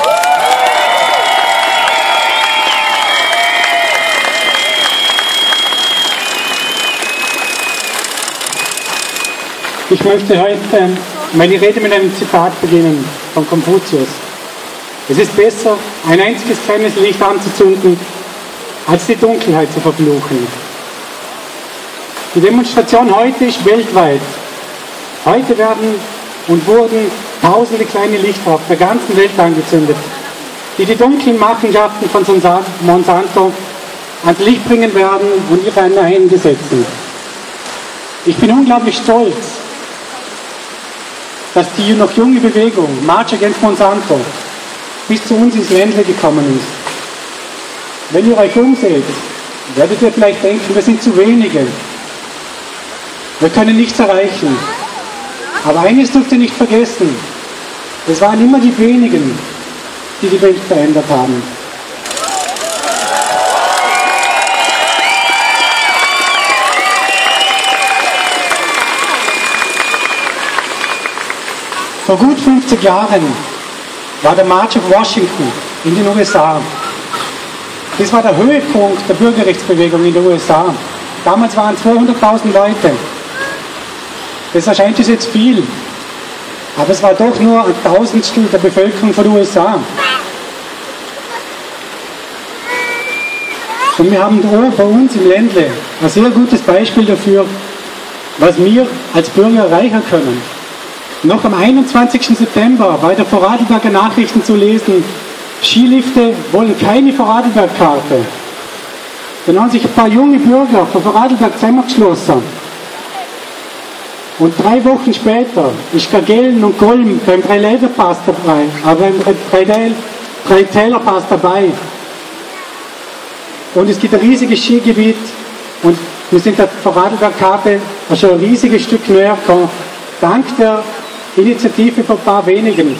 Ich möchte heute meine Rede mit einem Zitat beginnen von Konfuzius. Es ist besser, ein einziges kleines Licht anzuzünden, als die Dunkelheit zu verfluchen. Die Demonstration heute ist weltweit. Heute werden und wurden tausende kleine Lichter auf der ganzen Welt angezündet, die die dunklen Machenschaften von Monsanto ans Licht bringen werden und ihre einsetzen. Ich bin unglaublich stolz, dass die noch junge Bewegung, March Against Monsanto, bis zu uns ins Ländle gekommen ist. Wenn ihr euch umseht, werdet ihr vielleicht denken, wir sind zu wenige. Wir können nichts erreichen. Aber eines dürft ihr nicht vergessen. Es waren immer die wenigen, die die Welt verändert haben. Vor gut fünfzig Jahren war der March of Washington in den U S A. Das war der Höhepunkt der Bürgerrechtsbewegung in den U S A. Damals waren es zweihunderttausend Leute. Das erscheint uns jetzt viel, aber es war doch nur ein Tausendstel der Bevölkerung von den U S A. Und wir haben da bei uns im Ländle ein sehr gutes Beispiel dafür, was wir als Bürger erreichen können. Noch am einundzwanzigsten September war in der Vorarlberger Nachrichten zu lesen, Skilifte wollen keine Vorarlberg-Karte. Dann haben sich ein paar junge Bürger von Vorarlberg zusammengeschlossen. Und drei Wochen später ist Gagellen und Golm beim Drei-Läder-Pass dabei, aber beim Drei-Täler-Pass dabei. Und es gibt ein riesiges Skigebiet und wir sind der Vorarlberg-Karte schon ein riesiges Stück näher gekommen, dank der Initiative von ein paar wenigen.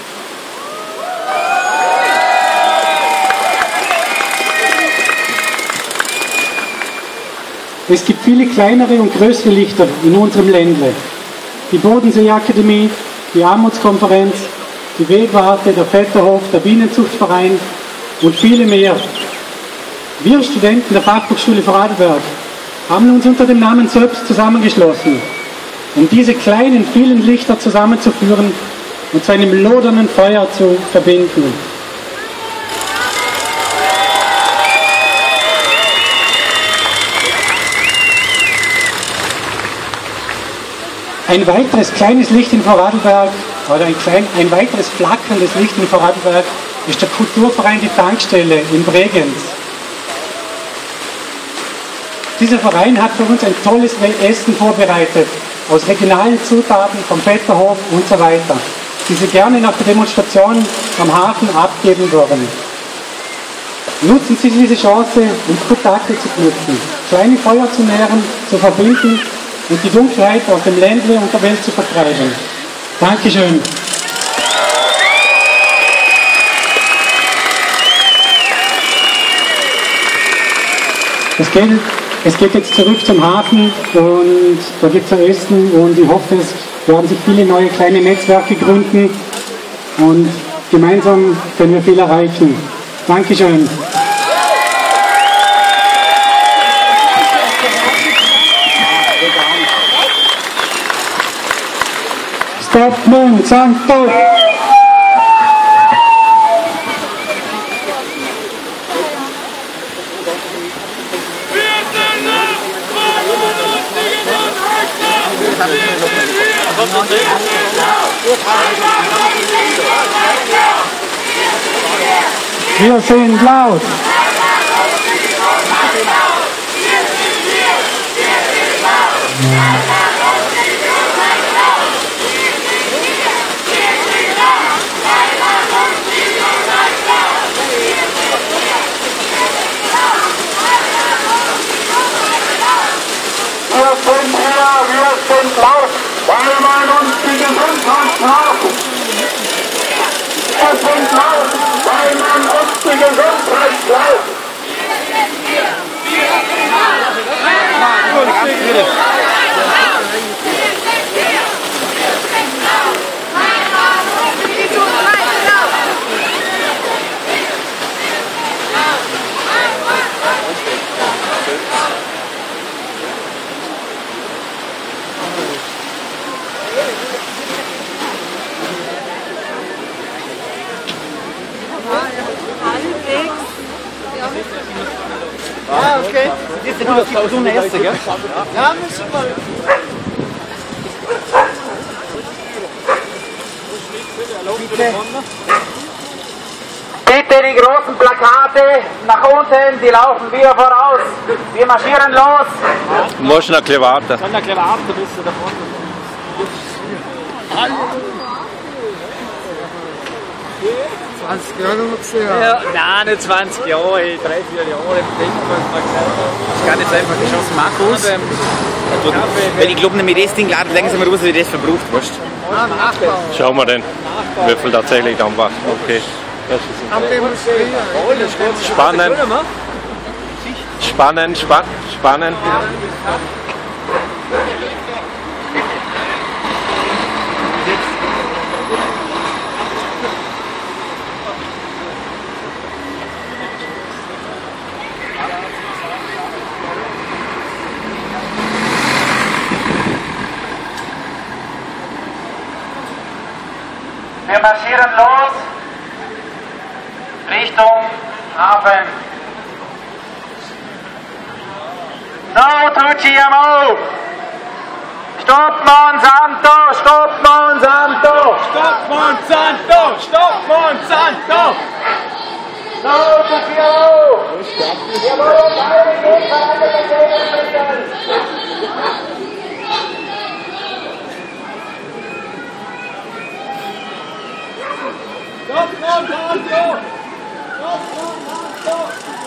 Es gibt viele kleinere und größere Lichter in unserem Ländle. Die Bodensee-Akademie, die Armutskonferenz, die Wegwarte, der Vetterhof, der Bienenzuchtverein und viele mehr. Wir Studenten der Fachhochschule Vorarlberg haben uns unter dem Namen selbst zusammengeschlossen, um diese kleinen, vielen Lichter zusammenzuführen und zu einem lodernden Feuer zu verbinden. Ein weiteres kleines Licht in Vorarlberg, oder ein, klein, ein weiteres flackerndes Licht in Vorarlberg, ist der Kulturverein Die Tankstelle in Bregenz. Dieser Verein hat für uns ein tolles Essen vorbereitet, aus regionalen Zutaten vom Vetterhof und so weiter, die Sie gerne nach der Demonstration am Hafen abgeben würden. Nutzen Sie diese Chance, um Kontakte zu knüpfen, kleine Feuer zu nähren, zu verbinden und die Dunkelheit aus dem Ländle und der Welt zu vertreiben. Dankeschön. Es geht, es geht jetzt zurück zum Hafen und da gibt es ein Essen und ich hoffe, es werden sich viele neue kleine Netzwerke gründen und gemeinsam können wir viel erreichen. Dankeschön. Stop Monsanto! Wir sind laut! Wir sind hier, wir sind laut, weil man uns die Gesundheit braucht. Wir sind laut, weil man uns die Gesundheit braucht. Ah, okay. Jetzt sind wir auf so erste, gell? Ja, müssen wir. Bitte die großen Plakate nach unten, die laufen wir voraus. Wir marschieren los. Du musst noch ein bisschen warten. Dann ein bisschen warten, bis sie da vorne zwanzig Jahre noch gesehen. Ja, nein, nicht zwanzig Jahre, drei, vier Jahre. Ich denke, was man gesagt hat. Ich kann jetzt einfach geschossen, Markus. Weil ich glaube, mit das Ding laden langsam raus, wie das verbraucht wirst. Ah, Nachbau. Schauen wir den, wie viel tatsächlich dann war. Okay. Das ist spannend. Spannend, spa spannend. Wir marschieren los Richtung Hafen. No to G M O! Stopp Monsanto! Stopp Monsanto! Stopp Monsanto! Stopp Monsanto! No to G M O! Wir wollen keine Gegenverantwortung. Stopp Monsanto! Stopp Monsanto!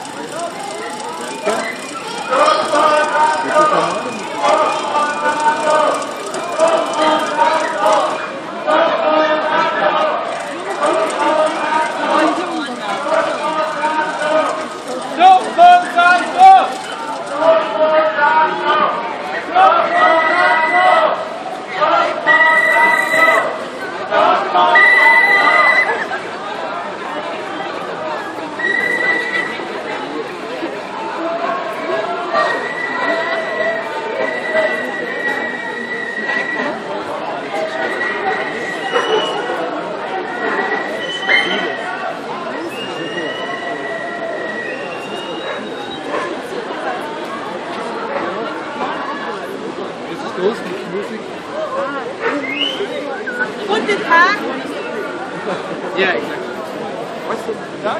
Guten Tag. Ja, exakt. Was ist guten Tag?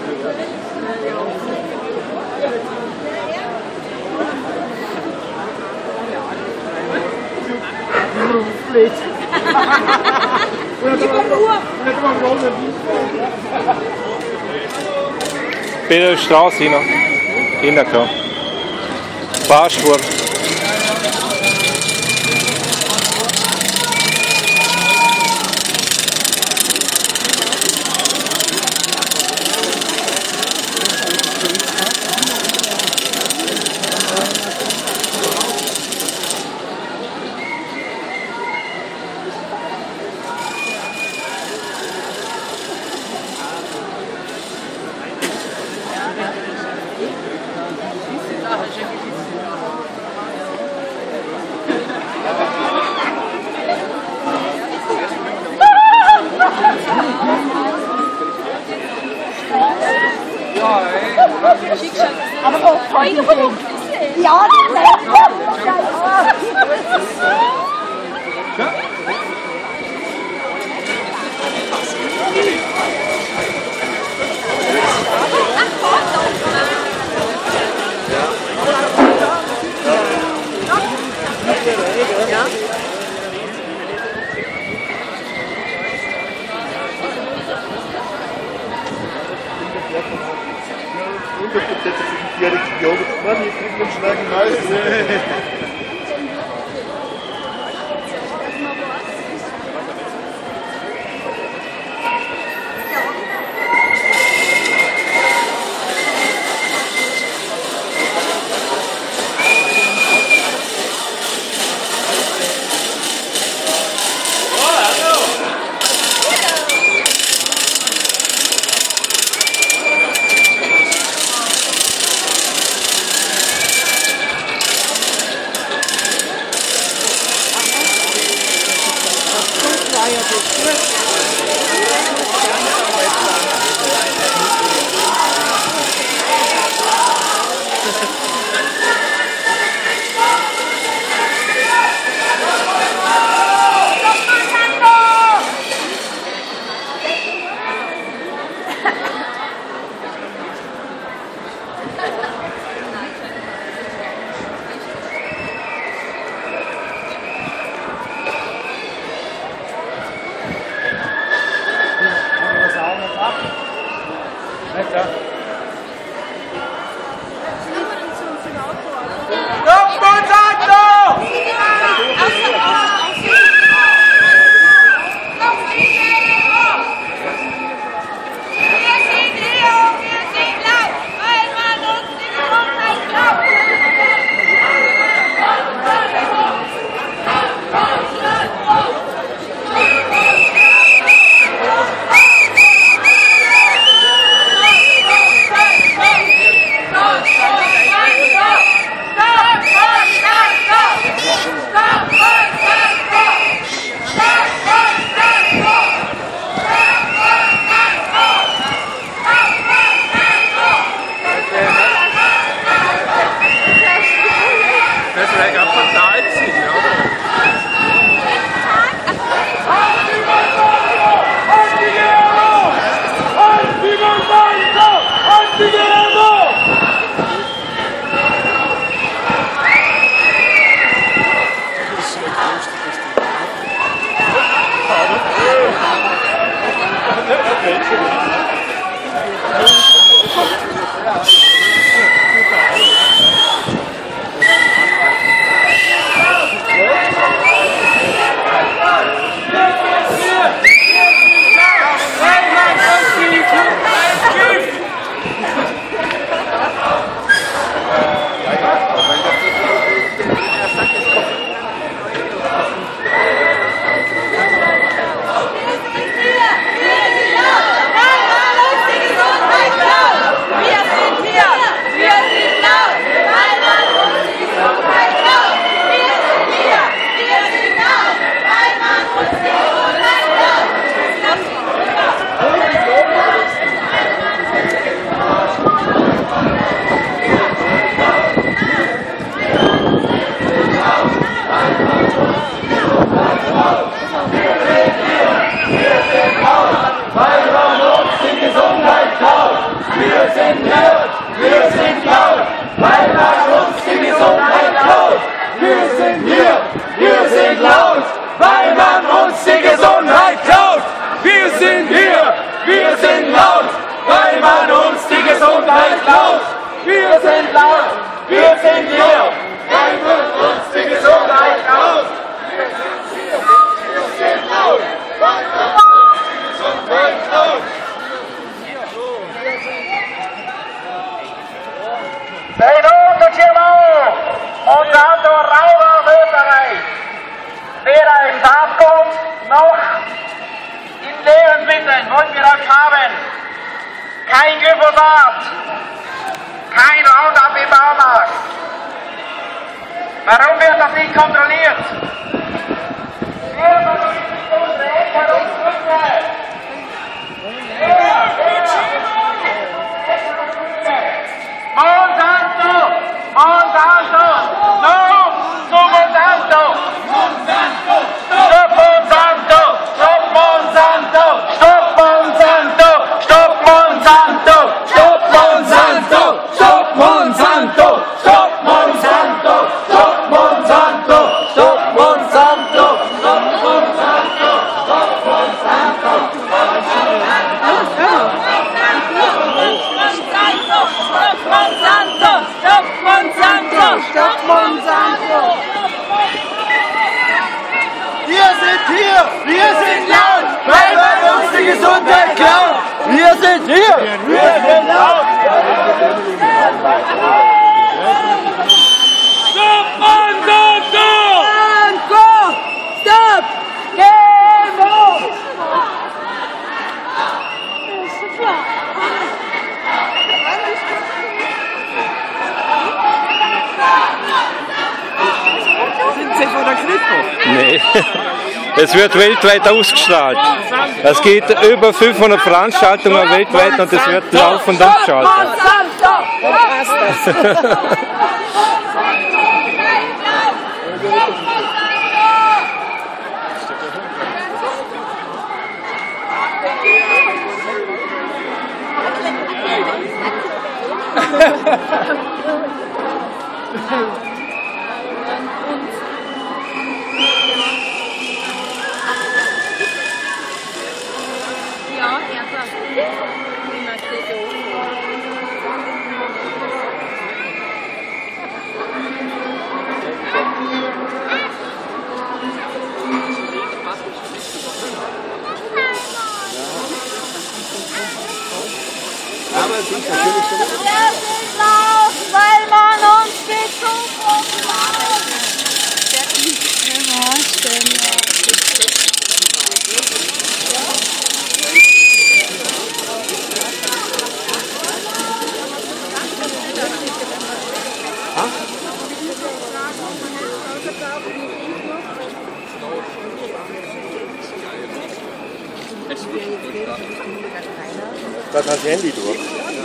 Bitte Straße hin. Hinter klar. Fahrspur. Aber auch Freunde von uns. Ja, Stop Monsanto! Wir sind hier und wir sind laut, weil man uns die Gesundheit glaubt. Das wäre ganz fatal gewesen, oder? Monsanto raus aus Österreich. Weder im Saatgut noch in Lebensmitteln wollen wir das haben. Kein Glyphosat, kein Roundup im Baumarkt. Warum wird das nicht kontrolliert? Wir verpflichten unsere Eltern und Gründe. Monsanto! Monsanto! No! To Monsanto! Monsanto! Stop Monsanto! Stop Monsanto! Stop Monsanto! Stop Monsanto! Stop Monsanto! Stop Monsanto! Stop Monsanto! Stop Monsanto! Stop Monsanto! Stop Monsanto! Stop Monsanto! Stop Monsanto! Stop Monsanto! Wir sind hier! Wir sind laut! Weil man uns die Gesundheit klaut! Wir sind hier! Wir sind laut! Stop Monsanto! Monsanto! Stop! Demo! Sind Sie von der Kripo? Nee, es wird weltweit ausgestrahlt. Es geht über fünfhundert Veranstaltungen weltweit und es wird laufend ausgestrahlt. Ja, ja, aber es ist natürlich schon. Wir sind laut, weil man uns die Zukunft Da kann das Handy durch.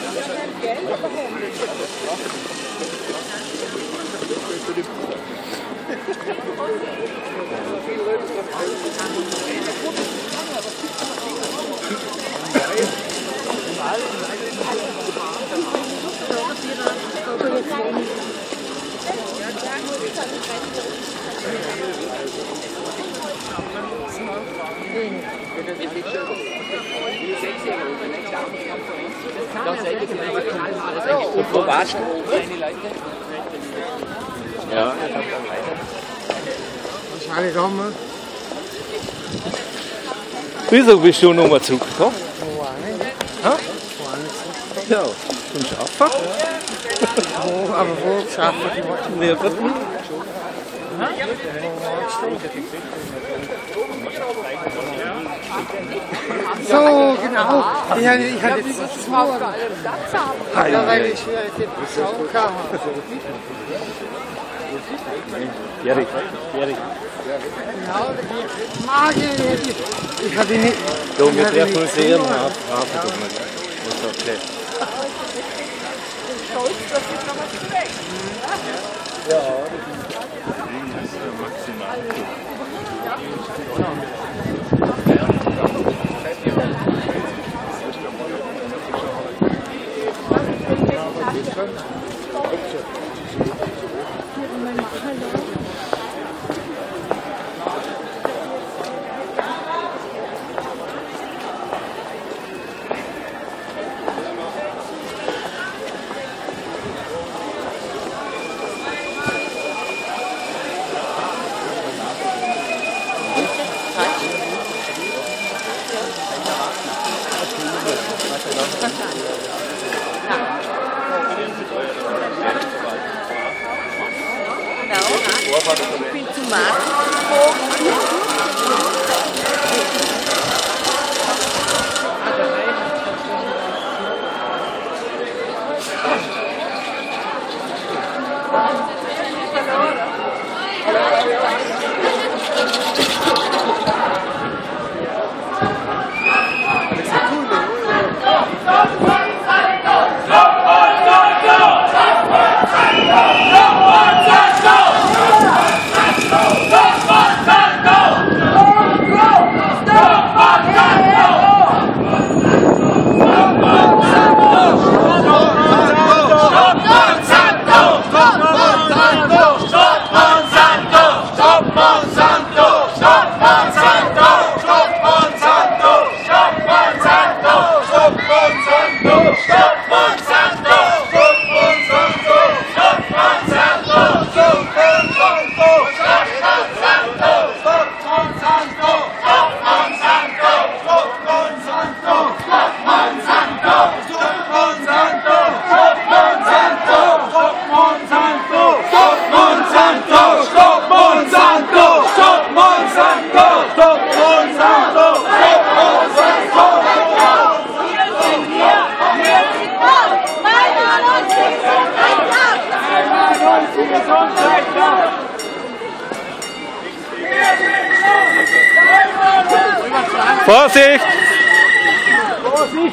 Wo warst du? Ja. Wieso bist du nochmal zurückgekommen? Ha? Ja, zum Schaffen? Wo, aber wo schaffen? Nirgendwo. So, genau. Ich hatte, ich hatte jetzt das Morgen. Ja, weil ich hier jetzt auch kam. Erik, Erik. Genau, die Magie, ich hatte nicht. So, wir treffen uns eher im Hafen. Das ist okay. Ja, das ist maximal. Ich bin zu Markt. Vorsicht! Vorsicht!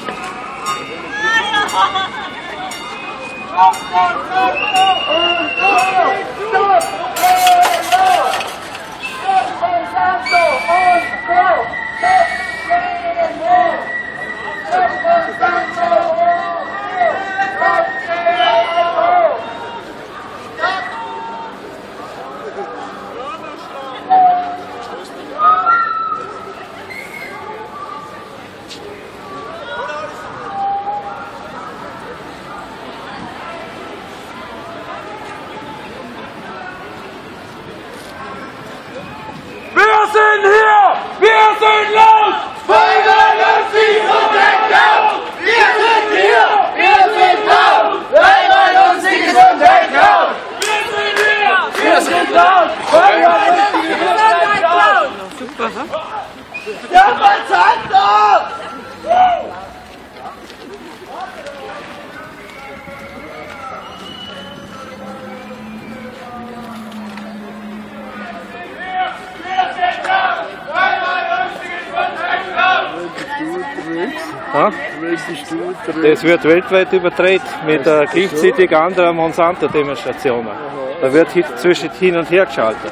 Wir sind hier! Wir sind laut! Weil wir uns nicht so denken! Ja? Das wird weltweit übertragen mit äh, gleichzeitig anderen Monsanto-Demonstrationen. Da wird zwischen hin und her geschaltet.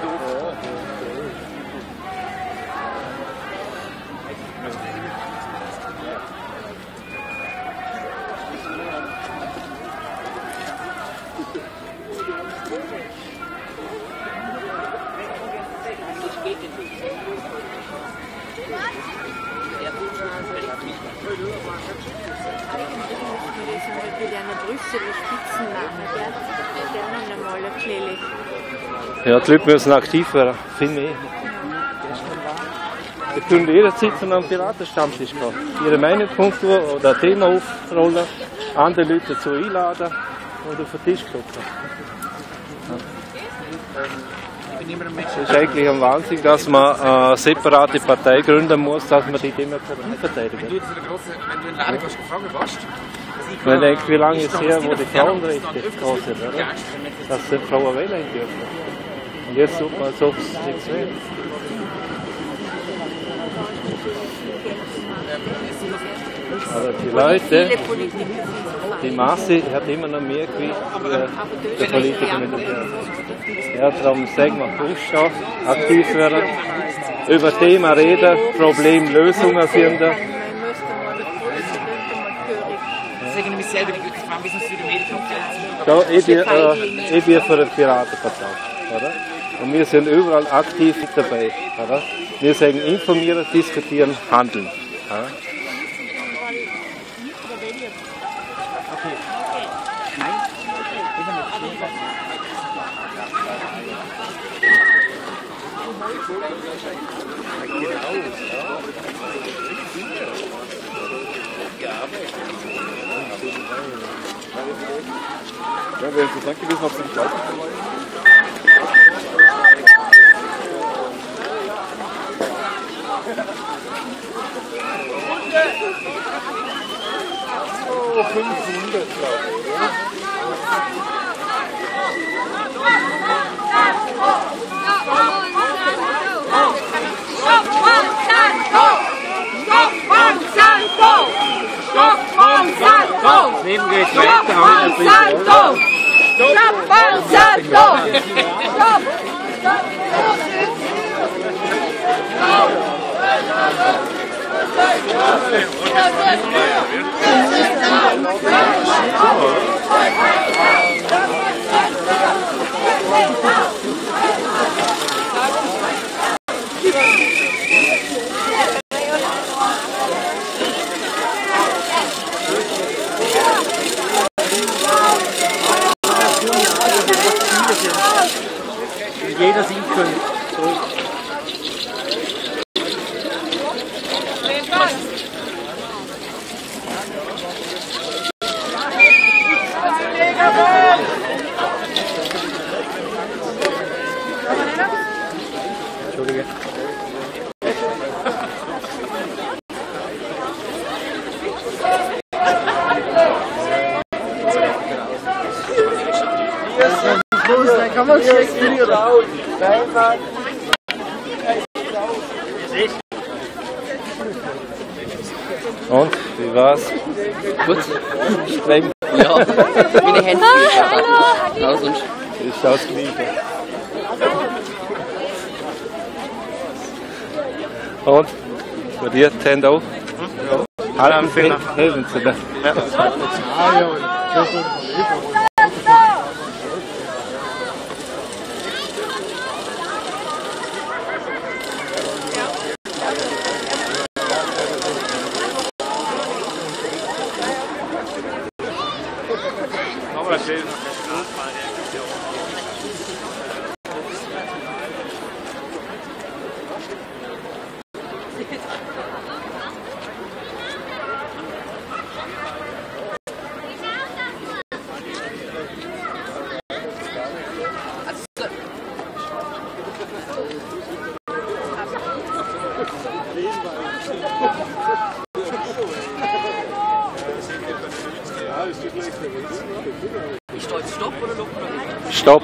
Ja, die Leute müssen aktiv werden, viel mehr. Die können jederzeit zu einem Piratenstammtisch gehen. Ihre Meinung kundtun oder ein Thema aufrollen, andere Leute dazu einladen und auf den Tisch klopfen. Es ist eigentlich ein Wahnsinn, dass man eine separate Partei gründen muss, dass man die Demokratie verteidigt. Wenn du in den Laden gefragt warst, man denkt, wie lange ist es her, wo die Frauenrechte da sind, oder? Dass die Frauen wählen dürfen. Und jetzt tut man, als ob es nichts wäre. Aber die Leute, die Masse hat immer noch mehr Gewicht wie der Politiker mit der Börse. Ja, darum sagen wir, aufstehen, aktiv werden, über Themen reden, Problemlösungen finden. Ja, ich bin, äh, ich bin für die Piratenpartei, oder? Und wir sind überall aktiv dabei, oder? Wir sagen informieren, diskutieren, handeln. Oder? Ja, wäre interessant gewesen, ob es nicht laufen kann. Oh, fünfhundert, glaube ich. Stop Monsanto! Stop Monsanto! Stop Monsanto! Das Leben geht weiter. Stop Monsanto! Stop Monsanto! Stop! Jeder sehen können. So. Entschuldige. Da kann man schlecht wieder laut. Und, wie war's? Gut. Streng. Ja, meine Hände. Hallo! Ja, sonst. Ist ausgeliefert. Und? Bei dir, die Hände auch? Ja. Halten Sie, helfen Sie da. Ist da jetzt Stopp oder noch? Stopp.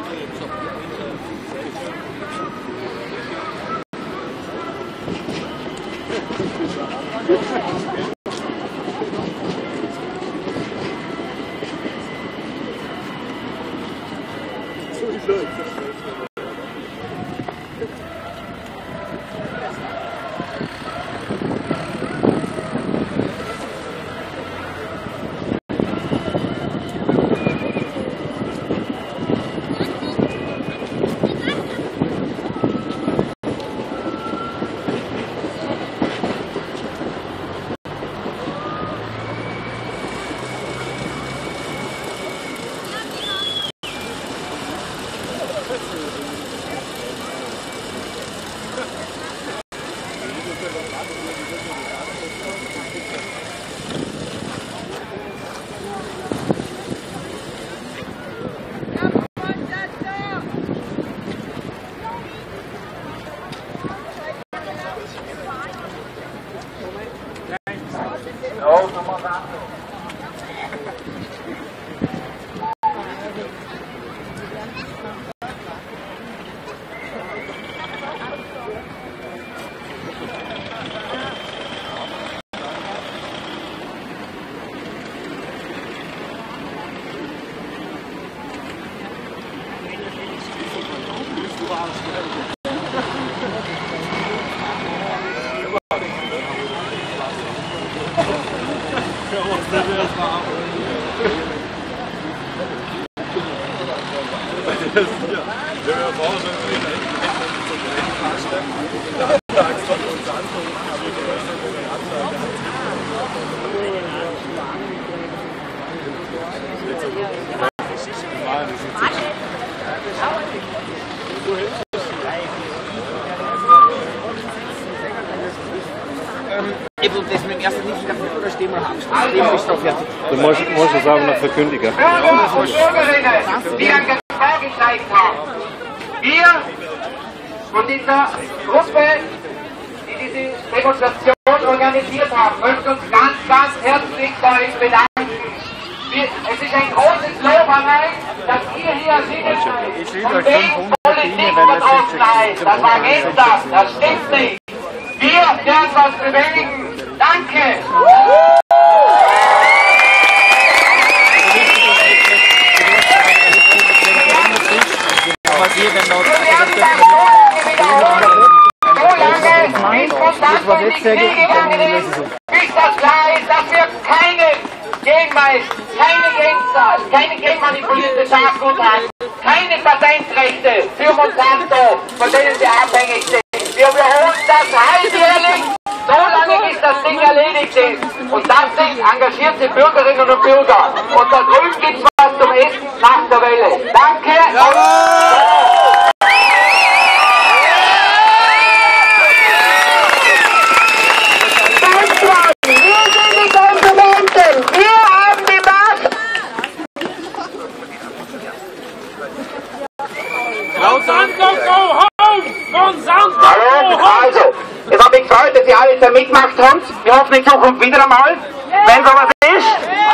Du musst, musst es auch noch verkündigen. Bürger und Bürgerinnen, die ein Gefahr gezeigt haben. Wir von dieser Gruppe, die diese Demonstration organisiert haben, möchten uns ganz, ganz herzlich bei euch bedanken. Wir, es ist ein großes Lob an euch, dass ihr hier sitzen und wegen Politik und Offenheit. Das war gestern, das stimmt nicht. Wir werden was bewegen. Danke! Bis das klar ist, dass wir keine Genmais, keine Gens, keine genmanipulierte Saatgut haben, keine Patentrechte für Monsanto, von denen wir abhängig sind. Wir wiederholen das halbjährlich, so lange bis das Ding erledigt ist. Und das sind engagierte Bürgerinnen und Bürger. Und da drüben gibt es was zum Essen nach der Welle. Danke. Hallo, also, es hat mich gefreut, dass ihr alle da mitgemacht habt. Wir hoffen in Zukunft wieder einmal, wenn sowas ist.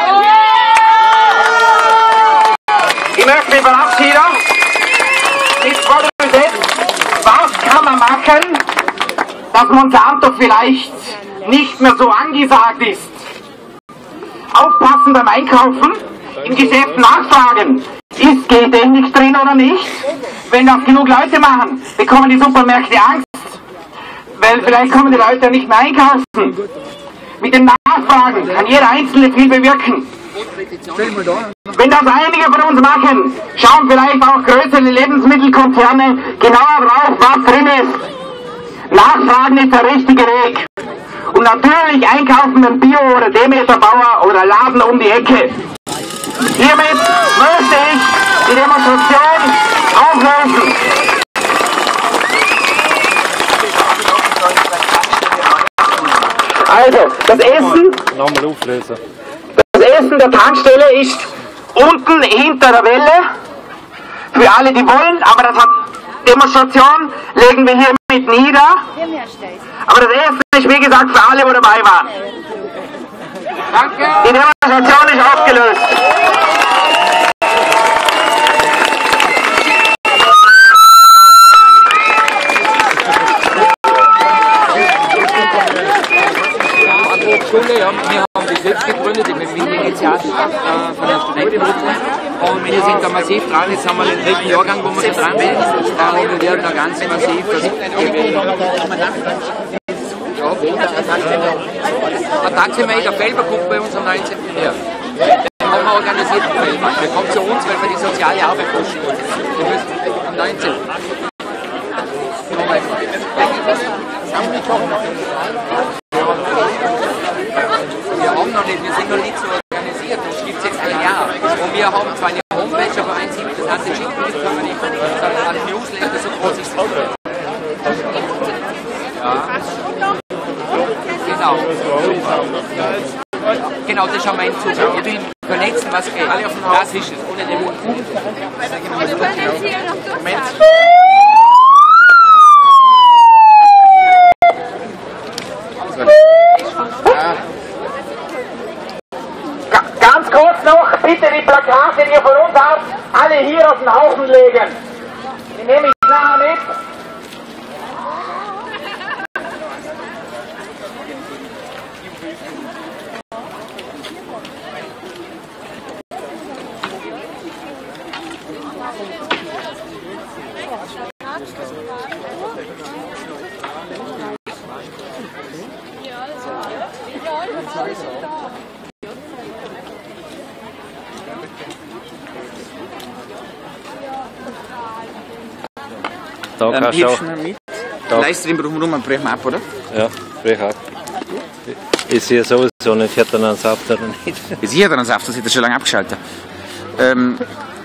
Ich möchte mich verabschieden. Mit folgendem Gesetz. Was kann man machen, dass Monsanto vielleicht nicht mehr so angesagt ist? Aufpassen beim Einkaufen, im Geschäft nachfragen. Ist G D nichts drin oder nicht? Wenn das genug Leute machen, bekommen die Supermärkte Angst, weil vielleicht kommen die Leute nicht mehr einkaufen. Mit dem Nachfragen kann jeder Einzelne viel bewirken. Wenn das einige von uns machen, schauen vielleicht auch größere Lebensmittelkonzerne genauer drauf, was drin ist. Nachfragen ist der richtige Weg. Und natürlich einkaufen beim Bio- oder Demeter-Bauer oder Laden um die Ecke. Hiermit möchte ich die Demonstration auflösen. Also, das Essen, Nochmal auflösen. das Essen der Tankstelle ist unten hinter der Welle. Für alle, die wollen, aber das hat Demonstration legen wir hier mit nieder. Aber das Essen ist, wie gesagt, für alle, die dabei waren. Die Demonstration ist aufgelöst. die Initiator äh, von der Studentengruppe und wir sind da massiv dran. Jetzt haben wir den dritten Jahrgang, wo wir schon dran sind. Äh, und wir werden da ganz massiv das ja, ein Taximeter Felber kommt bei uns am neunzehnten März. Den haben wir organisiert im Felber. Der kommt zu uns, weil wir die soziale Arbeit pushen wollen. Wir müssen am neunzehnten. Wir haben noch nicht, wir sind noch nicht so organisiert, das gibt es jetzt ein Jahr. Und wir haben zwar eine Homepage, aber ein siebtes Anti schicken mit, kann man nicht. Das ein Newsletter, so groß ist es. Ja. Genau. Genau, das schauen wir hinzu. Ich will vernetzen, was geht. Das ist es. Ohne den Mund. Moment. Ganz kurz noch, bitte die Plakate, die ihr von uns habt, alle hier auf den Haufen legen. Die nehme ich nachher mit. Da Dann kannst du auch. mit. Livestream brauchen wir brechen wir ab, oder? Ja, brech ab. Ich sehe sowieso nicht, hätte er einen Saft oder nicht. Ich sehe einen Saft, das hat er schon lange abgeschaltet. Ähm,